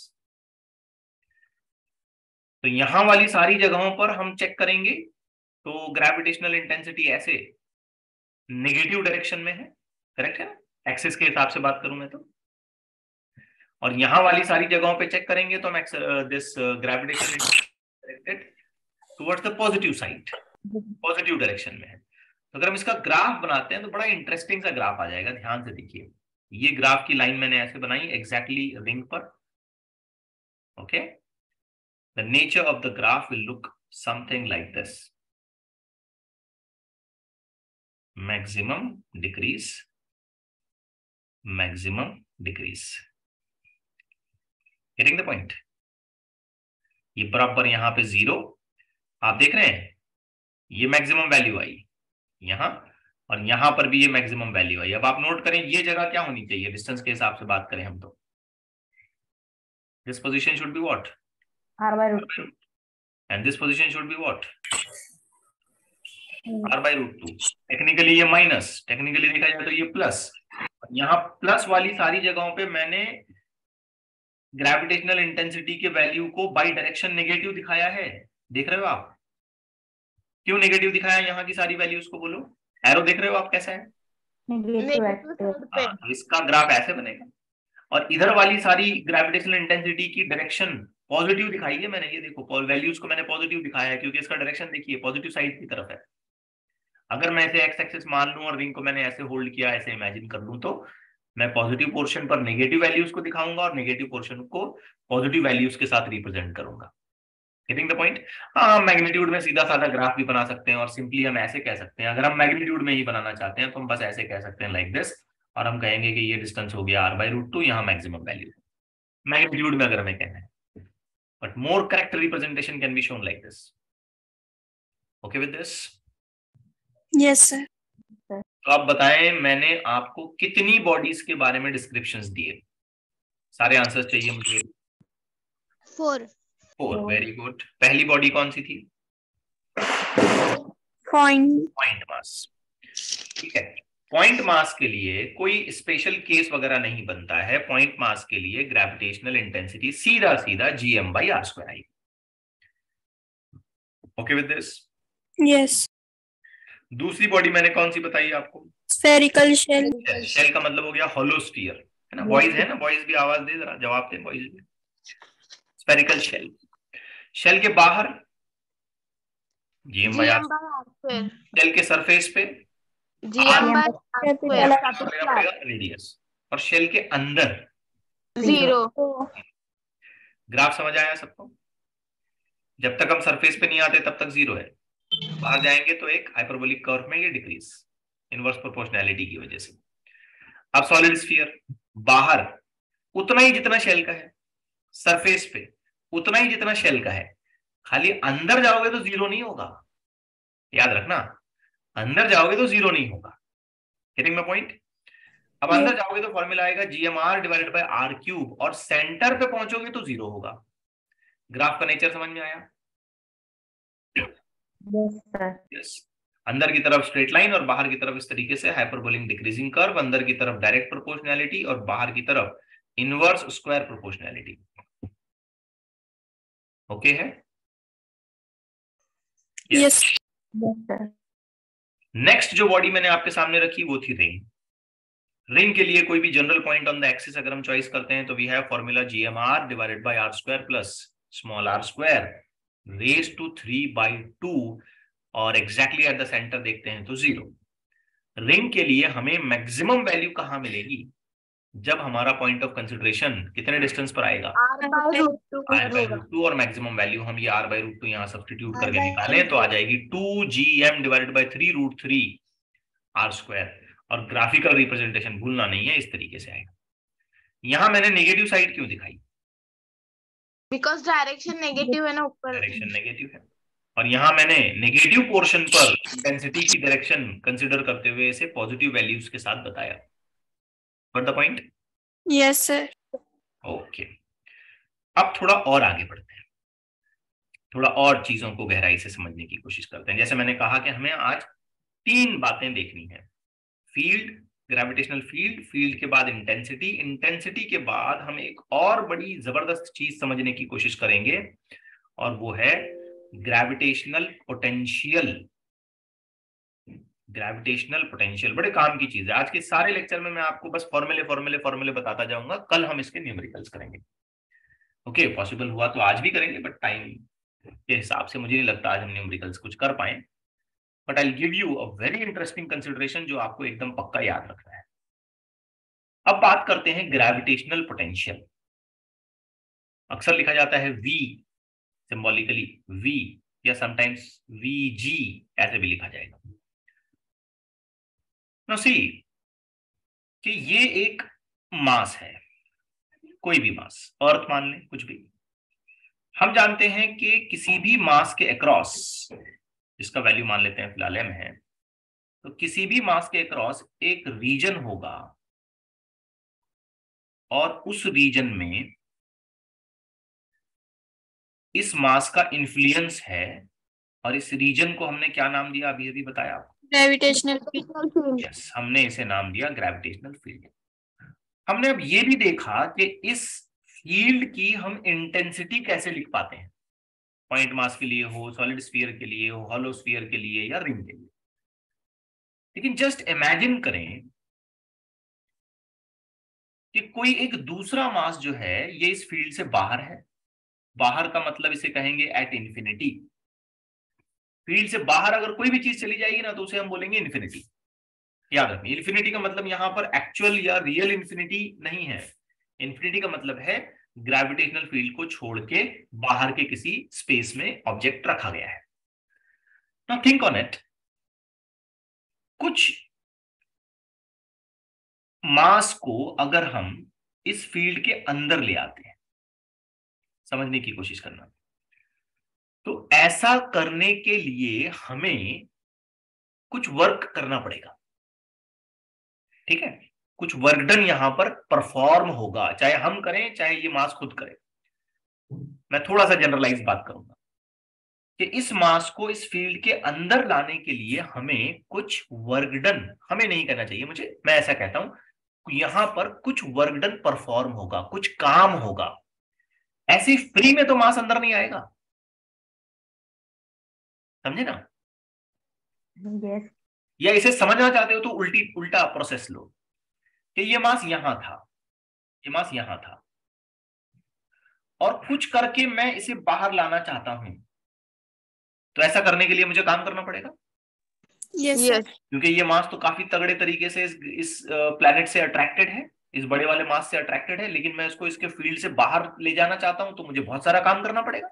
तो यहां वाली सारी जगहों पर हम चेक करेंगे तो ग्रेविटेशनल इंटेंसिटी ऐसे नेगेटिव डायरेक्शन में है, करेक्ट है ना, एक्सिस के हिसाब से बात करूं मैं तो। और यहां वाली सारी जगहों पे चेक करेंगे तो हम this gravitational directed towards the positive side, positive direction में है। तो अगर हम इसका ग्राफ बनाते हैं तो बड़ा इंटरेस्टिंग सा ग्राफ आ जाएगा, ध्यान से देखिए। ये ग्राफ की लाइन मैंने ऐसे बनाई एग्जैक्टली रिंग पर, okay. The nature of the graph will look something like this, maximum decrease, maximum decrease, getting the point. ये बराबर यहां पे 0, आप देख रहे हैं ये मैक्सिमम वैल्यू आई यहां, और यहां पर भी ये मैक्सिमम वैल्यू आई। अब आप नोट करें ये जगह क्या होनी चाहिए, डिस्टेंस के हिसाब से बात करें हम तो, this position should be what, r/√2 and this position should be what, r/√2। Technically ये माइनस, टेक्निकली देखा जाए तो ये प्लस। यहां प्लस वाली सारी जगहों पे मैंने ग्रेविटेशनल इंटेंसिटी के वैल्यू को बाई डायरेक्शन नेगेटिव दिखाया है, देख रहे हो आप, क्यों नेगेटिव दिखाया यहाँ की सारी वैल्यूज को, बोलो, एरो देख रहे हो आप कैसा है, नेगेटिव। इसका ग्राफ ऐसे बनेगा। और इधर वाली सारी ग्रेविटेशनल इंटेंसिटी की डायरेक्शन पॉजिटिव दिखाई है मैंने, ये देखो वैल्यूज को मैंने पॉजिटिव दिखाया है क्योंकि इसका डायरेक्शन देखिए पॉजिटिव साइड की तरफ है। अगर मैं इसे एक्स एक्सिस मान लूं और रिंग को मैंने ऐसे होल्ड किया, ऐसे इमेजिन कर लूं, तो मैं पॉजिटिव पोर्शन पर नेगेटिव वैल्यूज को दिखाऊंगा और नेगेटिव पोर्शन को पॉजिटिव वैल्यूज के साथ रिप्रेजेंट करूंगा, गेटिंग द पॉइंट। हाँ, मैग्नीट्यूड में सीधा साधा ग्राफ भी बना सकते हैं और सिंपली हम ऐसे कह सकते हैं, अगर हम मैग्नीट्यूड में ही बनाना चाहते हैं तो हम बस ऐसे कह सकते हैं लाइक दिस, और हम कहेंगे कि ये डिस्टेंस हो गया r/√2, यहाँ मैक्सिमम वैल्यू मैग्नीट्यूड में अगर हमें कहना है, but more correct representation can be shown like this. Okay with this? Yes, sir. तो आप बताएं मैंने आपको कितनी बॉडीज के बारे में डिस्क्रिप्शंस दिए, सारे आंसर्स चाहिए मुझे। 4 4, वेरी गुड। पहली बॉडी कौन सी थी? Point. मास, ठीक है। पॉइंट मास के लिए कोई स्पेशल केस वगैरह नहीं बनता है, पॉइंट मास के लिए ग्रेविटेशनल इंटेंसिटी सीधा सीधा gm/r² आई। Okay with this? Yes. दूसरी बॉडी मैंने कौन सी बताई आपको? Spherical shell. शेल का मतलब हो गया होलो स्फीयर, है ना, बॉयज है ना, बॉयज भी आवाज दे, जरा जवाब दे बॉयज भी। स्फेरिकल शेल, शेल के बाहर gm/r, शेल के सरफेस पे रेडियस, और शेल के अंदर 0। ग्राफ समझ आया सबको? जब तक हम सरफेस पे नहीं आते तब तक 0 है, बाहर जाएंगे तो एक हाइपरबोलिक कर्व में ये डिक्रीज, इनवर्स प्रोपोर्शनैलिटी की वजह से। अब सॉलिड स्फीयर, बाहर उतना ही जितना शेल का है, सरफेस पे उतना ही जितना शेल का है, खाली अंदर जाओगे तो 0 नहीं होगा, याद रखना, अंदर जाओगे तो 0 नहीं होगा, गेटिंग माय पॉइंट। अब अंदर जाओगे तो फॉर्मूला आएगा gmr डिवाइडेड बाय r³, और सेंटर पे पहुंचोगे तो 0 होगा। ग्राफ का नेचर समझ में आया? Yes sir. यस। अंदर की तरफ स्ट्रेट लाइन और बाहर की तरफ इस तरीके से हाइपरबोलिक डिक्रीजिंग कर्व, अंदर की तरफ डायरेक्ट प्रोपोर्शनैलिटी और बाहर की तरफ इनवर्स स्क्वायर प्रोपोर्शनैलिटी। ओके है? Yes. Yes, sir. नेक्स्ट जो बॉडी मैंने आपके सामने रखी वो थी रिंग। रिंग के लिए कोई भी general point on the axis अगर हम चॉइस करते हैं तो we have formula GMR divided by R square plus small r square raise to 3/2 और एग्जैक्टली एट द सेंटर देखते हैं तो 0। रिंग के लिए हमें मैक्सिमम वैल्यू कहां मिलेगी? जब हमारा पॉइंट ऑफ कंसिडरेशन कितने डिस्टेंस पर आएगा? r/√2 और मैक्सिमम वैल्यू हम ये r/√2 यहां सब्स्टिट्यूट करके निकालें तो आ जाएगी 2gm divided by 3√3 r square. और ग्राफिकल रिप्रेजेंटेशन भूलना नहीं है, इस तरीके से आएगा। यहां मैंने नेगेटिव साइड क्यों दिखाई? बिकॉज डायरेक्शन नेगेटिव है ना ऊपर। डायरेक्शन नेगेटिव है। और यहां मैंने नेगेटिव पोर्शन पर इंटेंसिटी की डायरेक्शन कंसीडर करते हुए इसे पॉजिटिव वैल्यूज के साथ बताया। Got the point? Yes, sir. Okay, अब थोड़ा और आगे बढ़ते हैं, थोड़ा और चीजों को गहराई से समझने की कोशिश करते हैं। जैसे मैंने कहा कि हमें आज 3 बातें देखनी है। फील्ड, ग्रेविटेशनल फील्ड, फील्ड के बाद इंटेंसिटी, इंटेंसिटी के बाद हम एक और बड़ी जबरदस्त चीज समझने की कोशिश करेंगे और वो है ग्रेविटेशनल पोटेंशियल। ग्रेविटेशनल पोटेंशियल बड़े काम की चीज है। आज के सारे लेक्चर में मैं आपको बस फॉर्मूले बताता जाऊंगा। कल हम इसके न्यूमेरिकल्स करेंगे। ओके, पॉसिबल हुआ तो आज भी करेंगे, बट टाइम के हिसाब से मुझे नहीं लगता आज हम न्यूमेरिकल्स कुछ कर पाए। But I give you a very interesting consideration जो आपको एकदम पक्का याद रखना है। अब बात करते हैं ग्रेविटेशनल पोटेंशियल। अक्सर लिखा जाता है V, सिंबॉलिकली V, या समटाइम्स VG ऐसे भी लिखा जाएगा। नाउ सी कि ये एक मास है, कोई भी मास, अर्थ मान लें, कुछ भी। हम जानते हैं कि किसी भी मास के अक्रॉस, जिसका वैल्यू मान लेते हैं फिलहाल m है, तो किसी भी मास के अक्रॉस एक रीजन होगा और उस रीजन में इस मास का इन्फ्लुएंस है और इस रीजन को हमने क्या नाम दिया? अभी अभी बताया आपको, Gravitational field. यस, हमने इसे नाम दिया ग्रेविटेशनल फील्ड। हमने अब ये भी देखा कि इस फील्ड की हम इंटेंसिटी कैसे लिख पाते हैं, पॉइंट मास के लिए हो, सॉलिड स्फीयर के लिए हो, हॉलो स्फीयर के लिए या रिंग के लिए। लेकिन जस्ट इमेजिन करें कि कोई एक दूसरा मास जो है ये इस फील्ड से बाहर है। बाहर का मतलब इसे कहेंगे एट इंफिनिटी। फील्ड से बाहर अगर कोई भी चीज चली जाएगी ना तो उसे हम बोलेंगे इन्फिनिटी। याद रखिए, इन्फिनिटी का मतलब यहां पर एक्चुअल या रियल इन्फिनिटी नहीं है। इन्फिनिटी का मतलब है ग्रेविटेशनल फील्ड को छोड़ के बाहर के किसी स्पेस में ऑब्जेक्ट रखा गया है। Now think on it. कुछ मास को अगर हम इस फील्ड के अंदर ले आते हैं, समझने की कोशिश करना, तो ऐसा करने के लिए हमें कुछ वर्क करना पड़ेगा। ठीक है, कुछ वर्क डन यहां पर परफॉर्म होगा, चाहे हम करें चाहे ये मास खुद करे। मैं थोड़ा सा जनरलाइज बात करूंगा कि इस मास को इस फील्ड के अंदर लाने के लिए हमें कुछ वर्क डन, हमें नहीं करना चाहिए, मैं ऐसा कहता हूं, यहां पर कुछ वर्क डन परफॉर्म होगा, कुछ काम होगा। ऐसे फ्री में तो मास अंदर नहीं आएगा, समझे ना? Yes. या इसे समझना चाहते हो तो उल्टा प्रोसेस लो कि ये मास यहां था, ये मास यहां था और कुछ करके मैं इसे बाहर लाना चाहता हूं, तो ऐसा करने के लिए मुझे काम करना पड़ेगा। Yes, sir. क्योंकि ये मास तो काफी तगड़े तरीके से इस प्लैनेट से अट्रैक्टेड है, इस बड़े वाले मास से अट्रैक्टेड है, लेकिन मैं इसको इसके फील्ड से बाहर ले जाना चाहता हूं तो मुझे बहुत सारा काम करना पड़ेगा।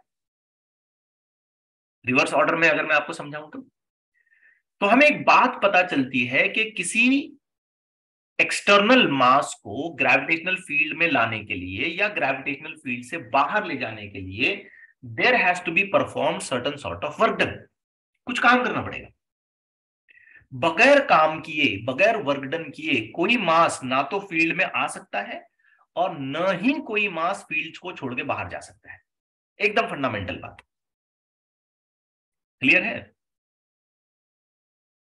रिवर्स ऑर्डर में अगर मैं आपको समझाऊं तो हमें एक बात पता चलती है कि किसी एक्सटर्नल मास को ग्रेविटेशनल फील्ड में लाने के लिए या ग्रेविटेशनल फील्ड से बाहर ले जाने के लिए there has to be perform certain sort of work done. कुछ काम करना पड़ेगा। बगैर काम किए, बगैर वर्क डन किए कोई मास ना तो फील्ड में आ सकता है और न ही कोई मास फील्ड को छोड़ के बाहर जा सकता है। एकदम फंडामेंटल बात, क्लियर है?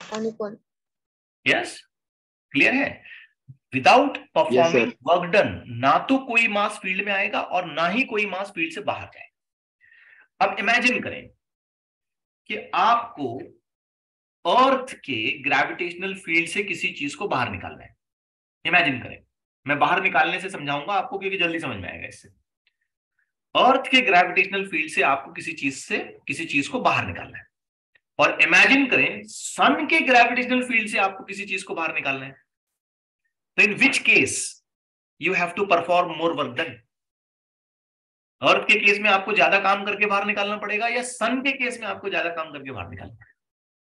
यस, क्लियर है? विदाउट परफॉर्मिंग वर्क डन, ना तो कोई मास फील्ड में आएगा और ना ही कोई मास फील्ड से बाहर जाएगा। अब इमेजिन करें कि आपको अर्थ के ग्रेविटेशनल फील्ड से किसी चीज को बाहर निकालना है। इमेजिन करें, मैं बाहर निकालने से समझाऊंगा आपको क्योंकि जल्दी समझ में आएगा इससे। अर्थ के ग्रेविटेशनल फील्ड से आपको किसी चीज को बाहर निकालना है, और इमेजिन करें सन के ग्रेविटेशनल फील्ड से आपको किसी चीज को बाहर निकालना है। तो in which case you have to perform more work done? Earth के केस में आपको ज्यादा काम करके बाहर निकालना पड़ेगा या सन के केस में आपको ज्यादा काम करके बाहर निकालना पड़ेगा?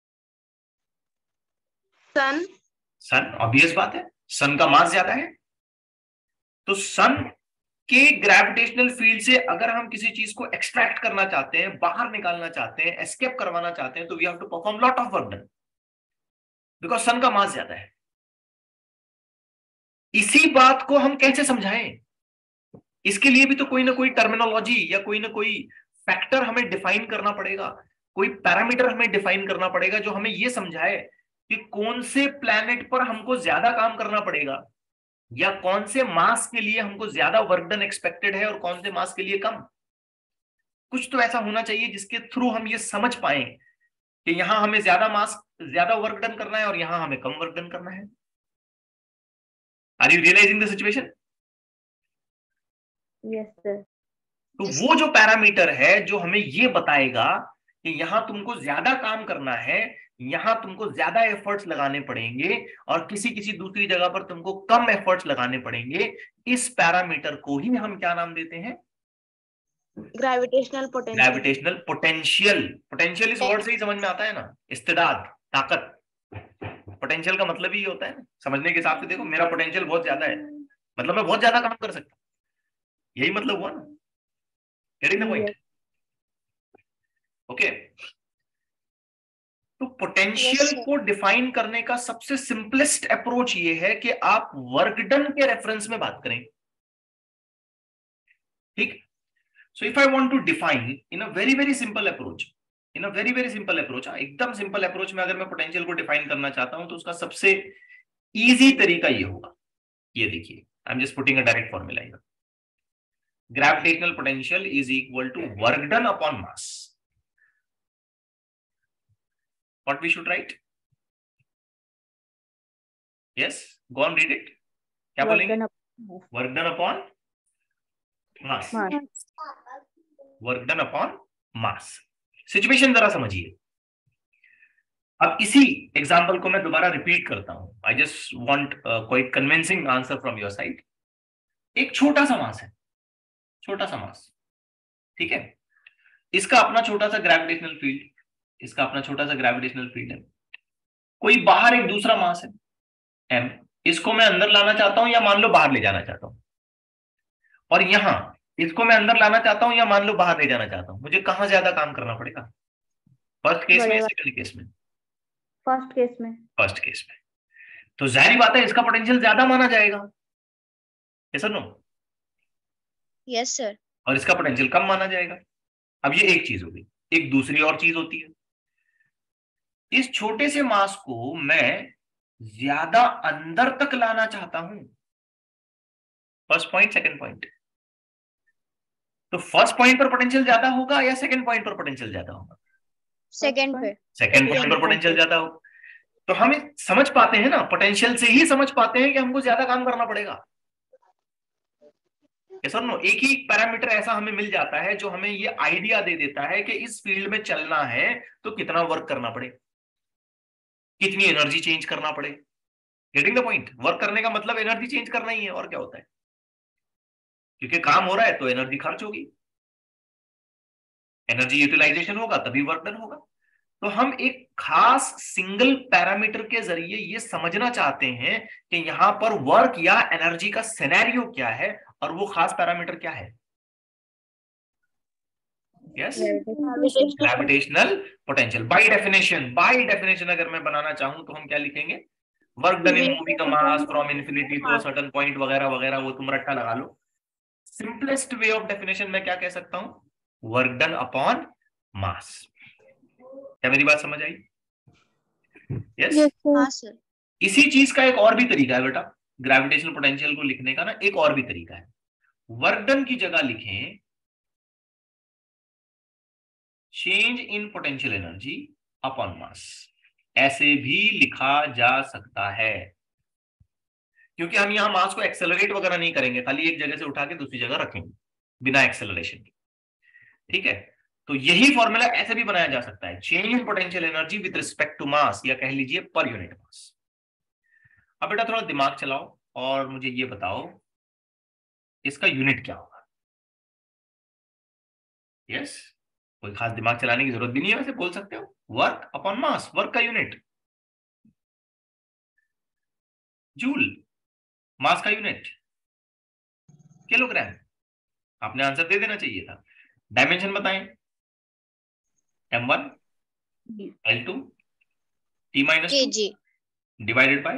सन, ऑब्वियस बात है, सन का मास ज्यादा है। तो सन के ग्रेविटेशनल फील्ड से अगर हम किसी चीज को एक्सट्रैक्ट करना चाहते हैं, बाहर निकालना चाहते हैं, एस्केप करवाना चाहते हैं, तो we have to perform lot of work done, because sun का मास ज्यादा है। इसी बात को हम कैसे समझाएं? इसके लिए भी तो कोई ना कोई टर्मिनोलॉजी या कोई ना कोई फैक्टर हमें डिफाइन करना पड़ेगा, कोई पैरामीटर हमें डिफाइन करना पड़ेगा जो हमें यह समझाए कि कौन से प्लैनेट पर हमको ज्यादा काम करना पड़ेगा या कौन से मास के लिए हमको ज्यादा वर्क डन एक्सपेक्टेड है और कौन से मास के लिए कम। कुछ तो ऐसा होना चाहिए जिसके थ्रू हम ये समझ पाए कि यहां हमें ज्यादा वर्क डन करना है और यहां हमें कम वर्क डन करना है। Are you realising the situation? Yes sir. तो वो जो पैरामीटर है जो हमें ये बताएगा कि यहां तुमको ज्यादा काम करना है, यहां तुमको ज्यादा एफर्ट्स लगाने पड़ेंगे और किसी किसी दूसरी जगह पर तुमको कम एफर्ट्स लगाने पड़ेंगे, इस पैरामीटर को ही हम क्या नाम देते हैं? Gravitational potential. पोटेंशियल इस वर्ड से ही समझ में आता है ना, इस्तेदाद, ताकत। पोटेंशियल का मतलब ही होता है, समझने के हिसाब से देखो, मेरा पोटेंशियल बहुत ज्यादा है, मतलब मैं बहुत ज्यादा काम कर सकता हूं, यही मतलब हुआ ना। Getting the point? ओके। तो पोटेंशियल को डिफाइन करने का सबसे सिंपलेस्ट अप्रोच ये है कि आप वर्क डन के रेफरेंस में बात करें। ठीक? So if I want to define in a very very simple approach, एकदम सिंपल अप्रोच में अगर मैं पोटेंशियल को डिफाइन करना चाहता हूं तो उसका सबसे इजी तरीका ये होगा, ये देखिए, I am just putting a direct formula here. Gravitational potential is equal to work done upon mass. What we should write? Yes, go on, read it. क्या बोलेंगे? Work done upon mass. Work done upon mass. Situation जरा समझिए। अब इसी example को मैं दोबारा repeat करता हूं। आई जस्ट वॉन्ट कोई convincing answer from your side. एक छोटा सा मास है, छोटा सा मास, ठीक है, इसका अपना छोटा सा ग्रेविटेशनल फील्ड, इसका अपना छोटा सा ग्रेविटेशनल फील्ड है। कोई बाहर एक दूसरा मास है m, इसको मैं अंदर लाना चाहता हूं या मान लो बाहर ले जाना चाहता हूं, और यहां इसको मैं अंदर लाना चाहता हूं या मान लो बाहर ले जाना चाहता हूं, मुझे कहां ज्यादा काम करना पड़ेगा? फर्स्ट केस में, सेकंड केस में? फर्स्ट केस में। तो जाहिर बात है इसका पोटेंशियल ज्यादा माना जाएगा, यस और नो? Yes sir. और इसका पोटेंशियल कम माना जाएगा। अब ये एक चीज हो गई। एक दूसरी और चीज होती है, इस छोटे से मास को मैं ज्यादा अंदर तक लाना चाहता हूं। First point, second point. तो फर्स्ट पॉइंट पर पोटेंशियल ज्यादा होगा या सेकंड पॉइंट पर पोटेंशियल ज्यादा होगा? सेकंड पे। सेकंड पॉइंट पर पोटेंशियल ज्यादा होगा। तो हम समझ पाते हैं ना, पोटेंशियल से ही समझ पाते हैं कि हमको ज्यादा काम करना पड़ेगा। यस और नो? एक ही पैरामीटर ऐसा हमें मिल जाता है जो हमें ये आइडिया दे देता है कि इस फील्ड में चलना है तो कितना वर्क करना पड़े, कितनी एनर्जी चेंज करना पड़े। Getting the point? वर्क करने का मतलब एनर्जी चेंज करना ही है, और क्या होता है? क्योंकि काम हो रहा है तो एनर्जी खर्च होगी, एनर्जी यूटिलाइजेशन होगा तभी वर्क डन होगा। तो हम एक खास सिंगल पैरामीटर के जरिए ये समझना चाहते हैं कि यहां पर वर्क या एनर्जी का सिनेरियो क्या है और वो खास पैरामीटर क्या है? Yes, gravitational potential. By definition अगर मैं बनाना चाहूं तो हम क्या लिखेंगे? Work done in moving a mass from infinity to a certain point, वगैरह वगैरह, वो तुम रट्टा लगा लो। सिंपलेस्ट वे ऑफ डेफिनेशन में क्या कह सकता हूं? Work done upon mass. क्या मेरी बात समझ आई? यस हाँ सर। इसी चीज का एक और भी तरीका है बेटा, ग्रेविटेशनल पोटेंशियल को लिखने का ना एक और भी तरीका है। वर्क डन की जगह लिखें change in potential energy upon mass, ऐसे भी लिखा जा सकता है, क्योंकि हम यहां मास को एक्सेलरेट वगैरह नहीं करेंगे, खाली एक जगह से उठा के दूसरी जगह रखेंगे बिना एक्सेलरेशन के। ठीक है, तो यही फॉर्मूला ऐसे भी बनाया जा सकता है, change in potential energy with respect to mass, या कह लीजिए पर यूनिट मास। अब बेटा थोड़ा दिमाग चलाओ और मुझे ये बताओ इसका यूनिट क्या होगा। यस कोई खास दिमाग चलाने की जरूरत भी नहीं है, वैसे बोल सकते हो वर्क अपॉन मास, वर्क का यूनिट जूल, मास का यूनिट किलोग्राम। आपने आंसर दे देना चाहिए था। डायमेंशन बताएं, m1 l2 t-2 kg. Divided by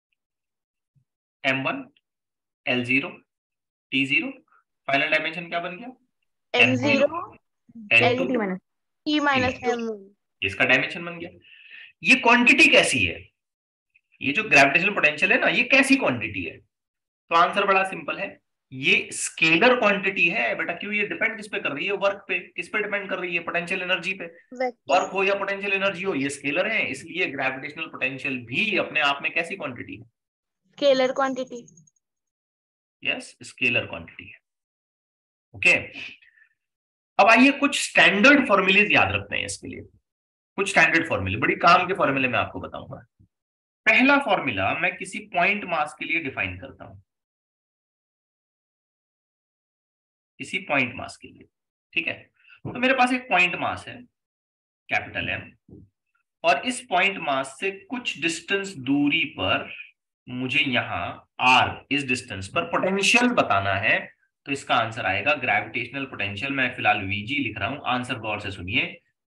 m1 l0 t0। Final dimension क्या बन गया? M0 l2 T-2। इसका डायमेंशन बन गया। ये क्वांटिटी कैसी है, ये जो ग्रेविटेशनल पोटेंशियल है ना, ये कैसी क्वांटिटी है? तो आंसर बड़ा सिंपल है, ये स्केलर क्वांटिटी है बेटा। क्यों? ये डिपेंड किस पे कर रही है? वर्क पे। किस पे डिपेंड कर रही है? पोटेंशियल एनर्जी पे। वर्क हो या पोटेंशियल एनर्जी हो, ये स्केलर है, इसलिए ग्रेविटेशनल पोटेंशियल भी अपने आप में कैसी क्वांटिटी है? Scalar quantity. Yes scalar quantity है। ओके अब आइए कुछ स्टैंडर्ड फॉर्मूलेज याद रखते हैं इसके लिए। कुछ स्टैंडर्ड फॉर्मूले, बड़ी काम के फॉर्मूले मैं आपको बताऊंगा। पहला फॉर्मूला मैं किसी पॉइंट मास के लिए डिफाइन करता हूं, किसी पॉइंट मास के लिए। ठीक है, तो मेरे पास एक पॉइंट मास है कैपिटल M, और इस पॉइंट मास से कुछ डिस्टेंस दूरी पर मुझे यहां R इस डिस्टेंस पर पोटेंशियल बताना है। तो इसका आंसर आएगा ग्रेविटेशनल पोटेंशियल। मैं फिलहाल VG लिख रहा हूं, आंसर गौर से सुनिए,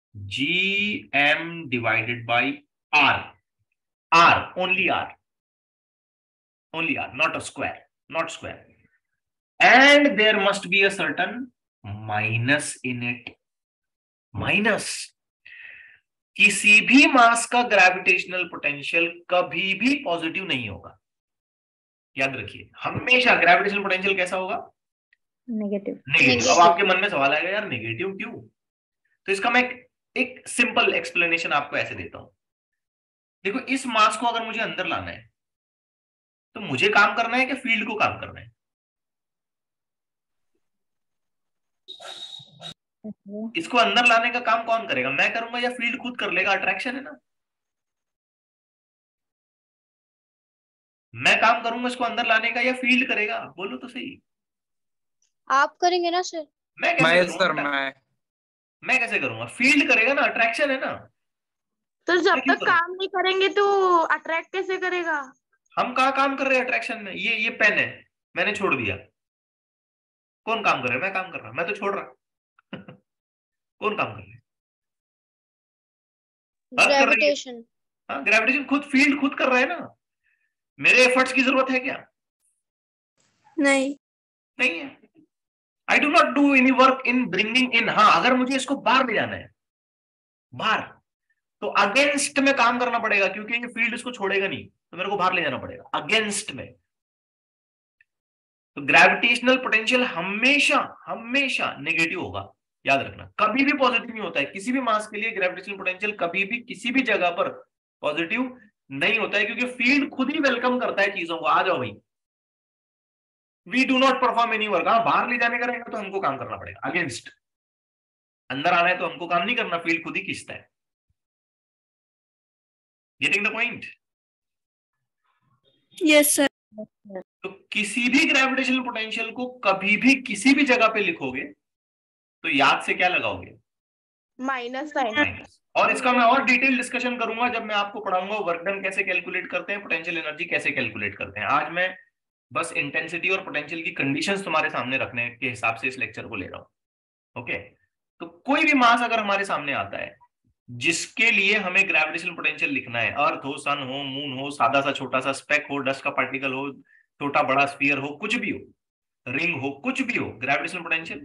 GM divided by R। R only R, only R, not a square, not square. And there must be a certain minus in it. Minus. किसी भी मास का ग्रेविटेशनल पोटेंशियल कभी भी पॉजिटिव नहीं होगा, याद रखिए। हमेशा ग्रेविटेशनल पोटेंशियल कैसा होगा? नेगेटिव। नेगेटिव। अब आपके मन में सवाल आएगा यार नेगेटिव क्यों? तो इसका मैं एक सिंपल एक्सप्लेनेशन आपको ऐसे देता हूं। देखो इस मास को अगर मुझे अंदर लाना है तो मुझे काम करना है कि फील्ड को काम करना है? इसको अंदर लाने का काम कौन करेगा? मैं करूंगा या फील्ड खुद कर लेगा? अट्रैक्शन है ना। मैं काम करूंगा इसको अंदर लाने का या फील्ड करेगा? बोलो तो सही। आप करेंगे ना सर? मैं कैसे करूंगा? मैं कैसे करूंगा? फील्ड करेगा ना, अट्रैक्शन है ना। तो जब तक काम नहीं करेंगे तो अट्रैक्ट कैसे करेगा? हम कहाँ काम कर रहे हैं अट्रैक्शन में? ये पेन है, मैंने छोड़ दिया, कौन काम कर रहा है? मैं काम कर रहा हूं, मैं तो छोड़ रहा कौन काम कर रहा है? ग्रेविटेशन। हाँ ग्रेविटेशन खुद, फील्ड खुद कर रहा है ना। मेरे एफर्ट्स की जरूरत है क्या? नहीं, नहीं है। I do not do any work in bringing in. हाँ अगर मुझे इसको बाहर ले जाना है, बाहर, तो अगेंस्ट में काम करना पड़ेगा, क्योंकि ये फील्ड इसको छोड़ेगा नहीं, तो मेरे को बाहर ले जाना पड़ेगा अगेंस्ट में। तो ग्रेविटेशनल पोटेंशियल हमेशा हमेशा नेगेटिव होगा, याद रखना, कभी भी पॉजिटिव नहीं होता है। किसी भी मास के लिए ग्रेविटेशनल पोटेंशियल कभी भी किसी भी जगह पर पॉजिटिव नहीं होता है, क्योंकि फील्ड खुद ही वेलकम करता है चीजों को। आ जाओ भाई, we do not perform any work. हाँ बाहर ले जाने का रहेगा तो हमको काम करना पड़ेगा अगेंस्ट, अंदर आना है तो हमको काम नहीं करना, फील्ड खुद ही खींचता है। Getting the point? Yes sir. तो किसी भी ग्रेविटेशनल पोटेंशियल को कभी भी किसी भी जगह पे लिखोगे तो याद से क्या लगाओगे? Minus sign. माइनस। और इसका मैं और डिटेल डिस्कशन करूंगा जब मैं आपको पढ़ाऊंगा वर्क डन कैसे कैलकुलेट करते हैं, पोटेंशियल एनर्जी कैसे कैलकुलेट करते हैं। आज मैं बस इंटेंसिटी और पोटेंशियल की कंडीशंस तुम्हारे सामने रखने के हिसाब से इस लेक्चर को ले रहा हूं। ओके, तो कोई भी मास अगर हमारे सामने आता है जिसके लिए हमें ग्रेविटेशनल पोटेंशियल लिखना है, अर्थ हो, सन हो, मून हो, सादा सा छोटा सा स्पेक हो, डस्ट का पार्टिकल हो, छोटा बड़ा स्फीयर हो, कुछ भी हो, रिंग हो, कुछ भी हो, gravitational potential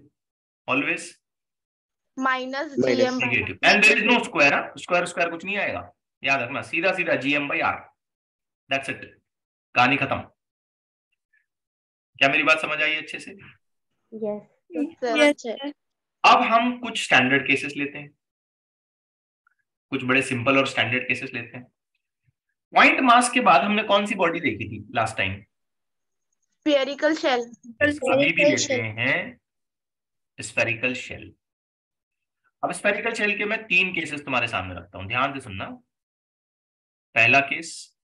always minus GM negative. And there is no square. Square square कुछ नहीं आएगा, याद रखना, सीधा सीधा GM/R, दैट्स इट, कहानी खत्म। क्या मेरी बात समझ आई अच्छे से? Yes yes sir. अब हम कुछ स्टैंडर्ड केसेस लेते हैं, कुछ बड़े सिंपल और स्टैंडर्ड केसेस लेते हैं। पॉइंट मास के बाद हमने कौन सी बॉडी देखी थी लास्ट टाइम? Spherical shell. अभी भी Spherical लेते shell. हैं स्फेरिकल शेल। अब स्फेरिकल शेल के मैं 3 केसेस तुम्हारे सामने रखता हूं, ध्यान से सुनना। पहला केस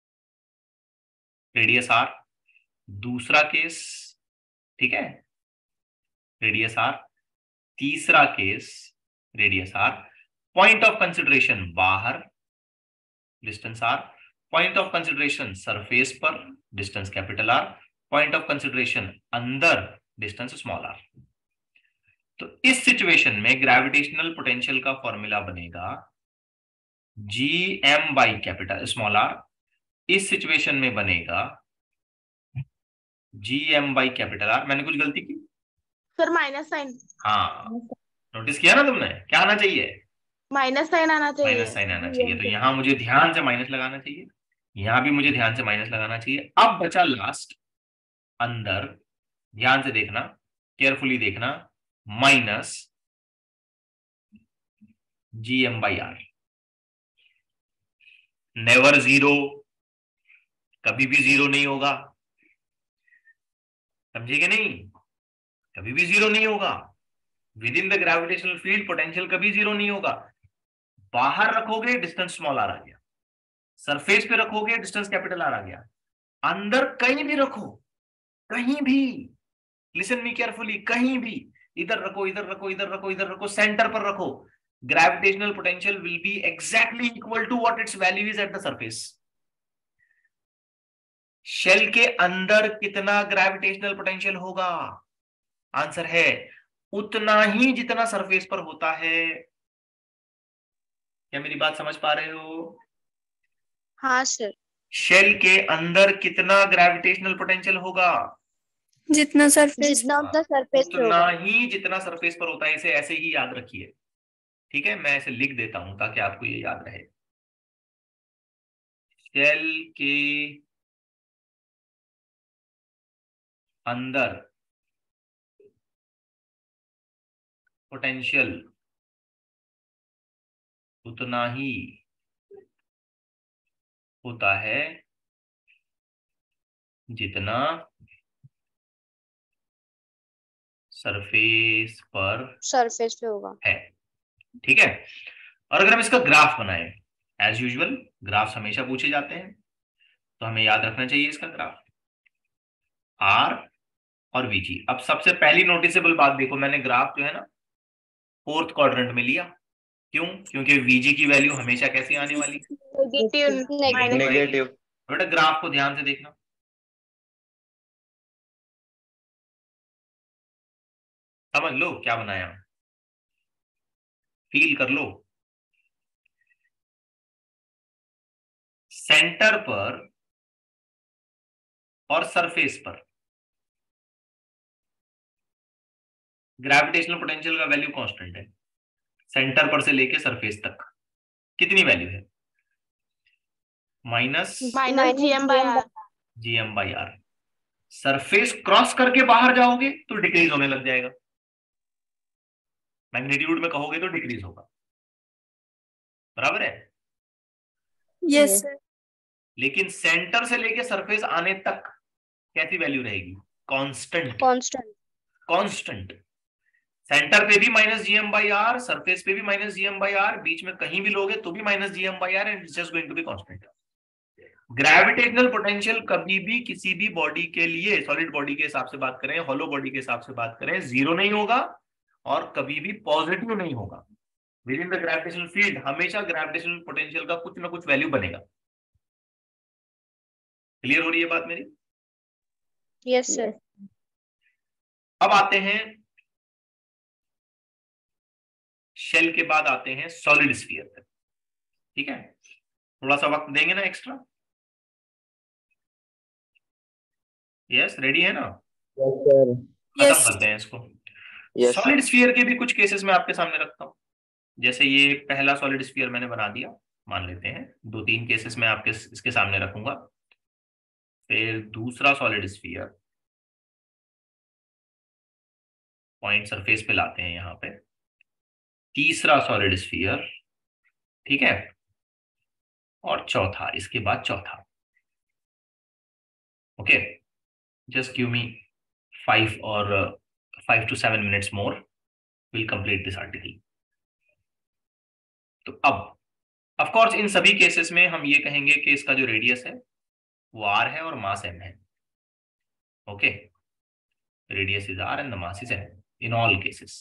रेडियस R, दूसरा केस, ठीक है, रेडियस R, तीसरा case radius R, point of consideration बाहर, distance R, point of consideration surface पर, distance capital R, point of consideration अंदर, डिस्टेंस स्मॉल r। तो इस सिचुएशन में ग्रेविटेशनल पोटेंशियल का फॉर्मूला बनेगा GM by capital small r, इस सिचुएशन में बनेगा GM बाई कैपिटल R। मैंने कुछ गलती की सर माइनस साइन। हाँ, नोटिस किया ना तुमने? क्या आना चाहिए? माइनस साइन आना चाहिए। माइनस साइन आना चाहिए। तो यहां मुझे ध्यान से माइनस लगाना चाहिए, यहां भी मुझे ध्यान से माइनस लगाना चाहिए। अब बचा लास्ट अंदर, ध्यान से देखना, केयरफुली देखना, माइनस GM/R। नेवर जीरो, कभी भी जीरो नहीं होगा, समझिए नहीं? कभी भी जीरो नहीं होगा। Within the gravitational field potential कभी जीरो नहीं होगा। बाहर रखोगे डिस्टेंस स्मॉल r आ गया, सरफेस पे रखोगे डिस्टेंस कैपिटल R आ गया, अंदर कहीं भी रखो, कहीं भी, लिसन मी केयरफुली, कहीं भी, इधर रखो, इधर रखो, इधर रखो, इधर रखो, सेंटर पर रखो, gravitational potential will be exactly equal to what its value is at the surface. Shell के अंदर कितना ग्रेविटेशनल पोटेंशियल होगा? आंसर है उतना ही जितना सरफेस पर होता है। क्या मेरी बात समझ पा रहे हो? हाँ सर। शेल के अंदर कितना ग्रेविटेशनल पोटेंशियल होगा? जितना सरफेस पे उतना होगा। ही जितना सरफेस पर होता है। इसे ऐसे ही याद रखिए, ठीक है? मैं ऐसे लिख देता हूं ताकि आपको ये याद रहे। शेल के अंदर पोटेंशियल उतना ही होता है जितना सरफेस पे होगा है, ठीक है? और अगर हम इसका ग्राफ बनाएं, एज यूजुअल ग्राफ्स हमेशा पूछे जाते हैं, तो हमें याद रखना चाहिए इसका ग्राफ R और VG। अब सबसे पहली नोटिसेबल बात देखो, मैंने ग्राफ जो है ना 4th क्वाड्रेंट में लिया। क्यों? क्योंकि VG की वैल्यू हमेशा कैसी आने वाली? नेगेटिव। बेटा ग्राफ को ध्यान से देखना, समझ लो क्या बनाया, फील कर लो। सेंटर पर और सरफेस पर ग्रेविटेशनल पोटेंशियल का वैल्यू कांस्टेंट है। सेंटर पर से लेके सरफेस तक कितनी वैल्यू है? Minus GM/R। सरफेस क्रॉस करके बाहर जाओगे तो डिक्रीज होने लग जाएगा, मैग्नीट्यूड में कहोगे तो डिक्रीज होगा, बराबर है? Yes sir. लेकिन सेंटर से लेके सरफेस आने तक कैसी वैल्यू रहेगी? कांस्टेंट। कांस्टेंट। सेंटर पे भी -GM/R, सरफेस पे भी -GM/R, बीच में कहीं भी लोगे तो भी -GM/R, and it's just going to be constant. Gravitational potential कभी भी किसी भी बॉडी के लिए, सॉलिड बॉडी के हिसाब से बात करें, हॉलो बॉडी के हिसाब से बात करें, जीरो नहीं होगा और कभी भी पॉजिटिव नहीं होगा। Within the gravitational field हमेशा ग्रेविटेशनल पोटेंशियल का कुछ ना कुछ वैल्यू बनेगा। क्लियर हो रही है बात मेरी? Yes sir. अब आते हैं, शेल के बाद आते हैं सॉलिड स्फीयर तक, ठीक है? थोड़ा सा वक्त देंगे ना एक्स्ट्रा? यस, रेडी है ना? खत्म करते हैं इसको। सॉलिड स्फीयर के भी कुछ केसेस मैं आपके सामने रखता हूं। जैसे ये पहला सॉलिड स्फीयर मैंने बना दिया, मान लेते हैं, 2-3 केसेस में आपके इसके सामने रखूंगा। फिर दूसरा सॉलिड स्फीयर, पॉइंट सरफेस पे लाते हैं यहाँ पे। तीसरा सॉलिड स्फीयर, ठीक है, और चौथा, इसके बाद चौथा। Okay, just give me 5 to 7 minutes more, we'll complete this article। तो अब ऑफ कोर्स इन सभी केसेस में हम ये कहेंगे कि इसका जो रेडियस है वो r है और मास m है। Okay, radius is r and the mass is m in all cases.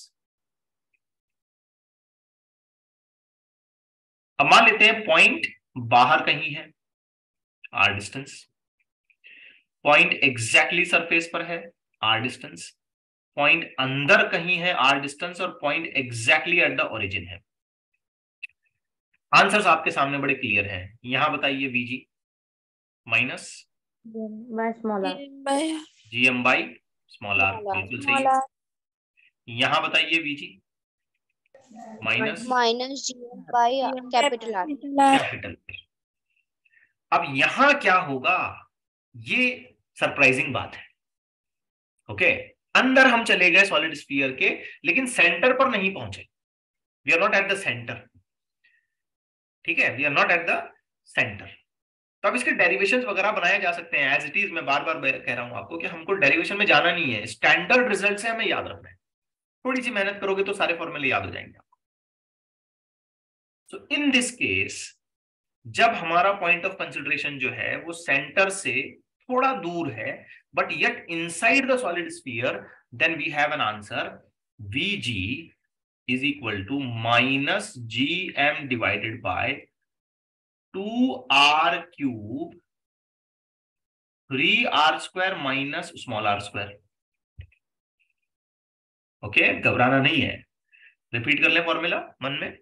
अब मान लेते हैं पॉइंट बाहर कहीं है, r distance, point exactly surface पर है, r डिस्टेंस, पॉइंट अंदर कहीं है, r डिस्टेंस, और point exactly at the origin है। आंसर्स आपके सामने बड़े क्लियर हैं। यहां बताइए VG minus small r, GM by small r, बिल्कुल सही है। यहां बताइए VG minus GM by capital R। अब यहां क्या होगा, ये सरप्राइजिंग बात है। ओके, अंदर हम चले गए सॉलिड स्फीयर के, लेकिन सेंटर पर नहीं पहुंचे। We are not at the centre, ठीक है, we are not at the centre. तो अब इसके डेरिवेशंस वगैरह बनाए जा सकते हैं एज इट इज। मैं बार बार कह रहा हूं आपको कि हमको डेरिवेशन में जाना नहीं है, स्टैंडर्ड रिजल्ट से हमें याद रखना है। थोड़ी सी मेहनत करोगे तो सारे फॉर्मूले याद हो जाएंगे आपको। सो इन दिस केस, जब हमारा पॉइंट ऑफ कंसिडरेशन जो है वो सेंटर से थोड़ा दूर है, but yet inside the solid sphere, then we have an answer VG is equal to minus GM divided by 2R cube 3R square minus small r square। Okay, घबराना नहीं है। रिपीट कर ले फॉर्मूला मन में,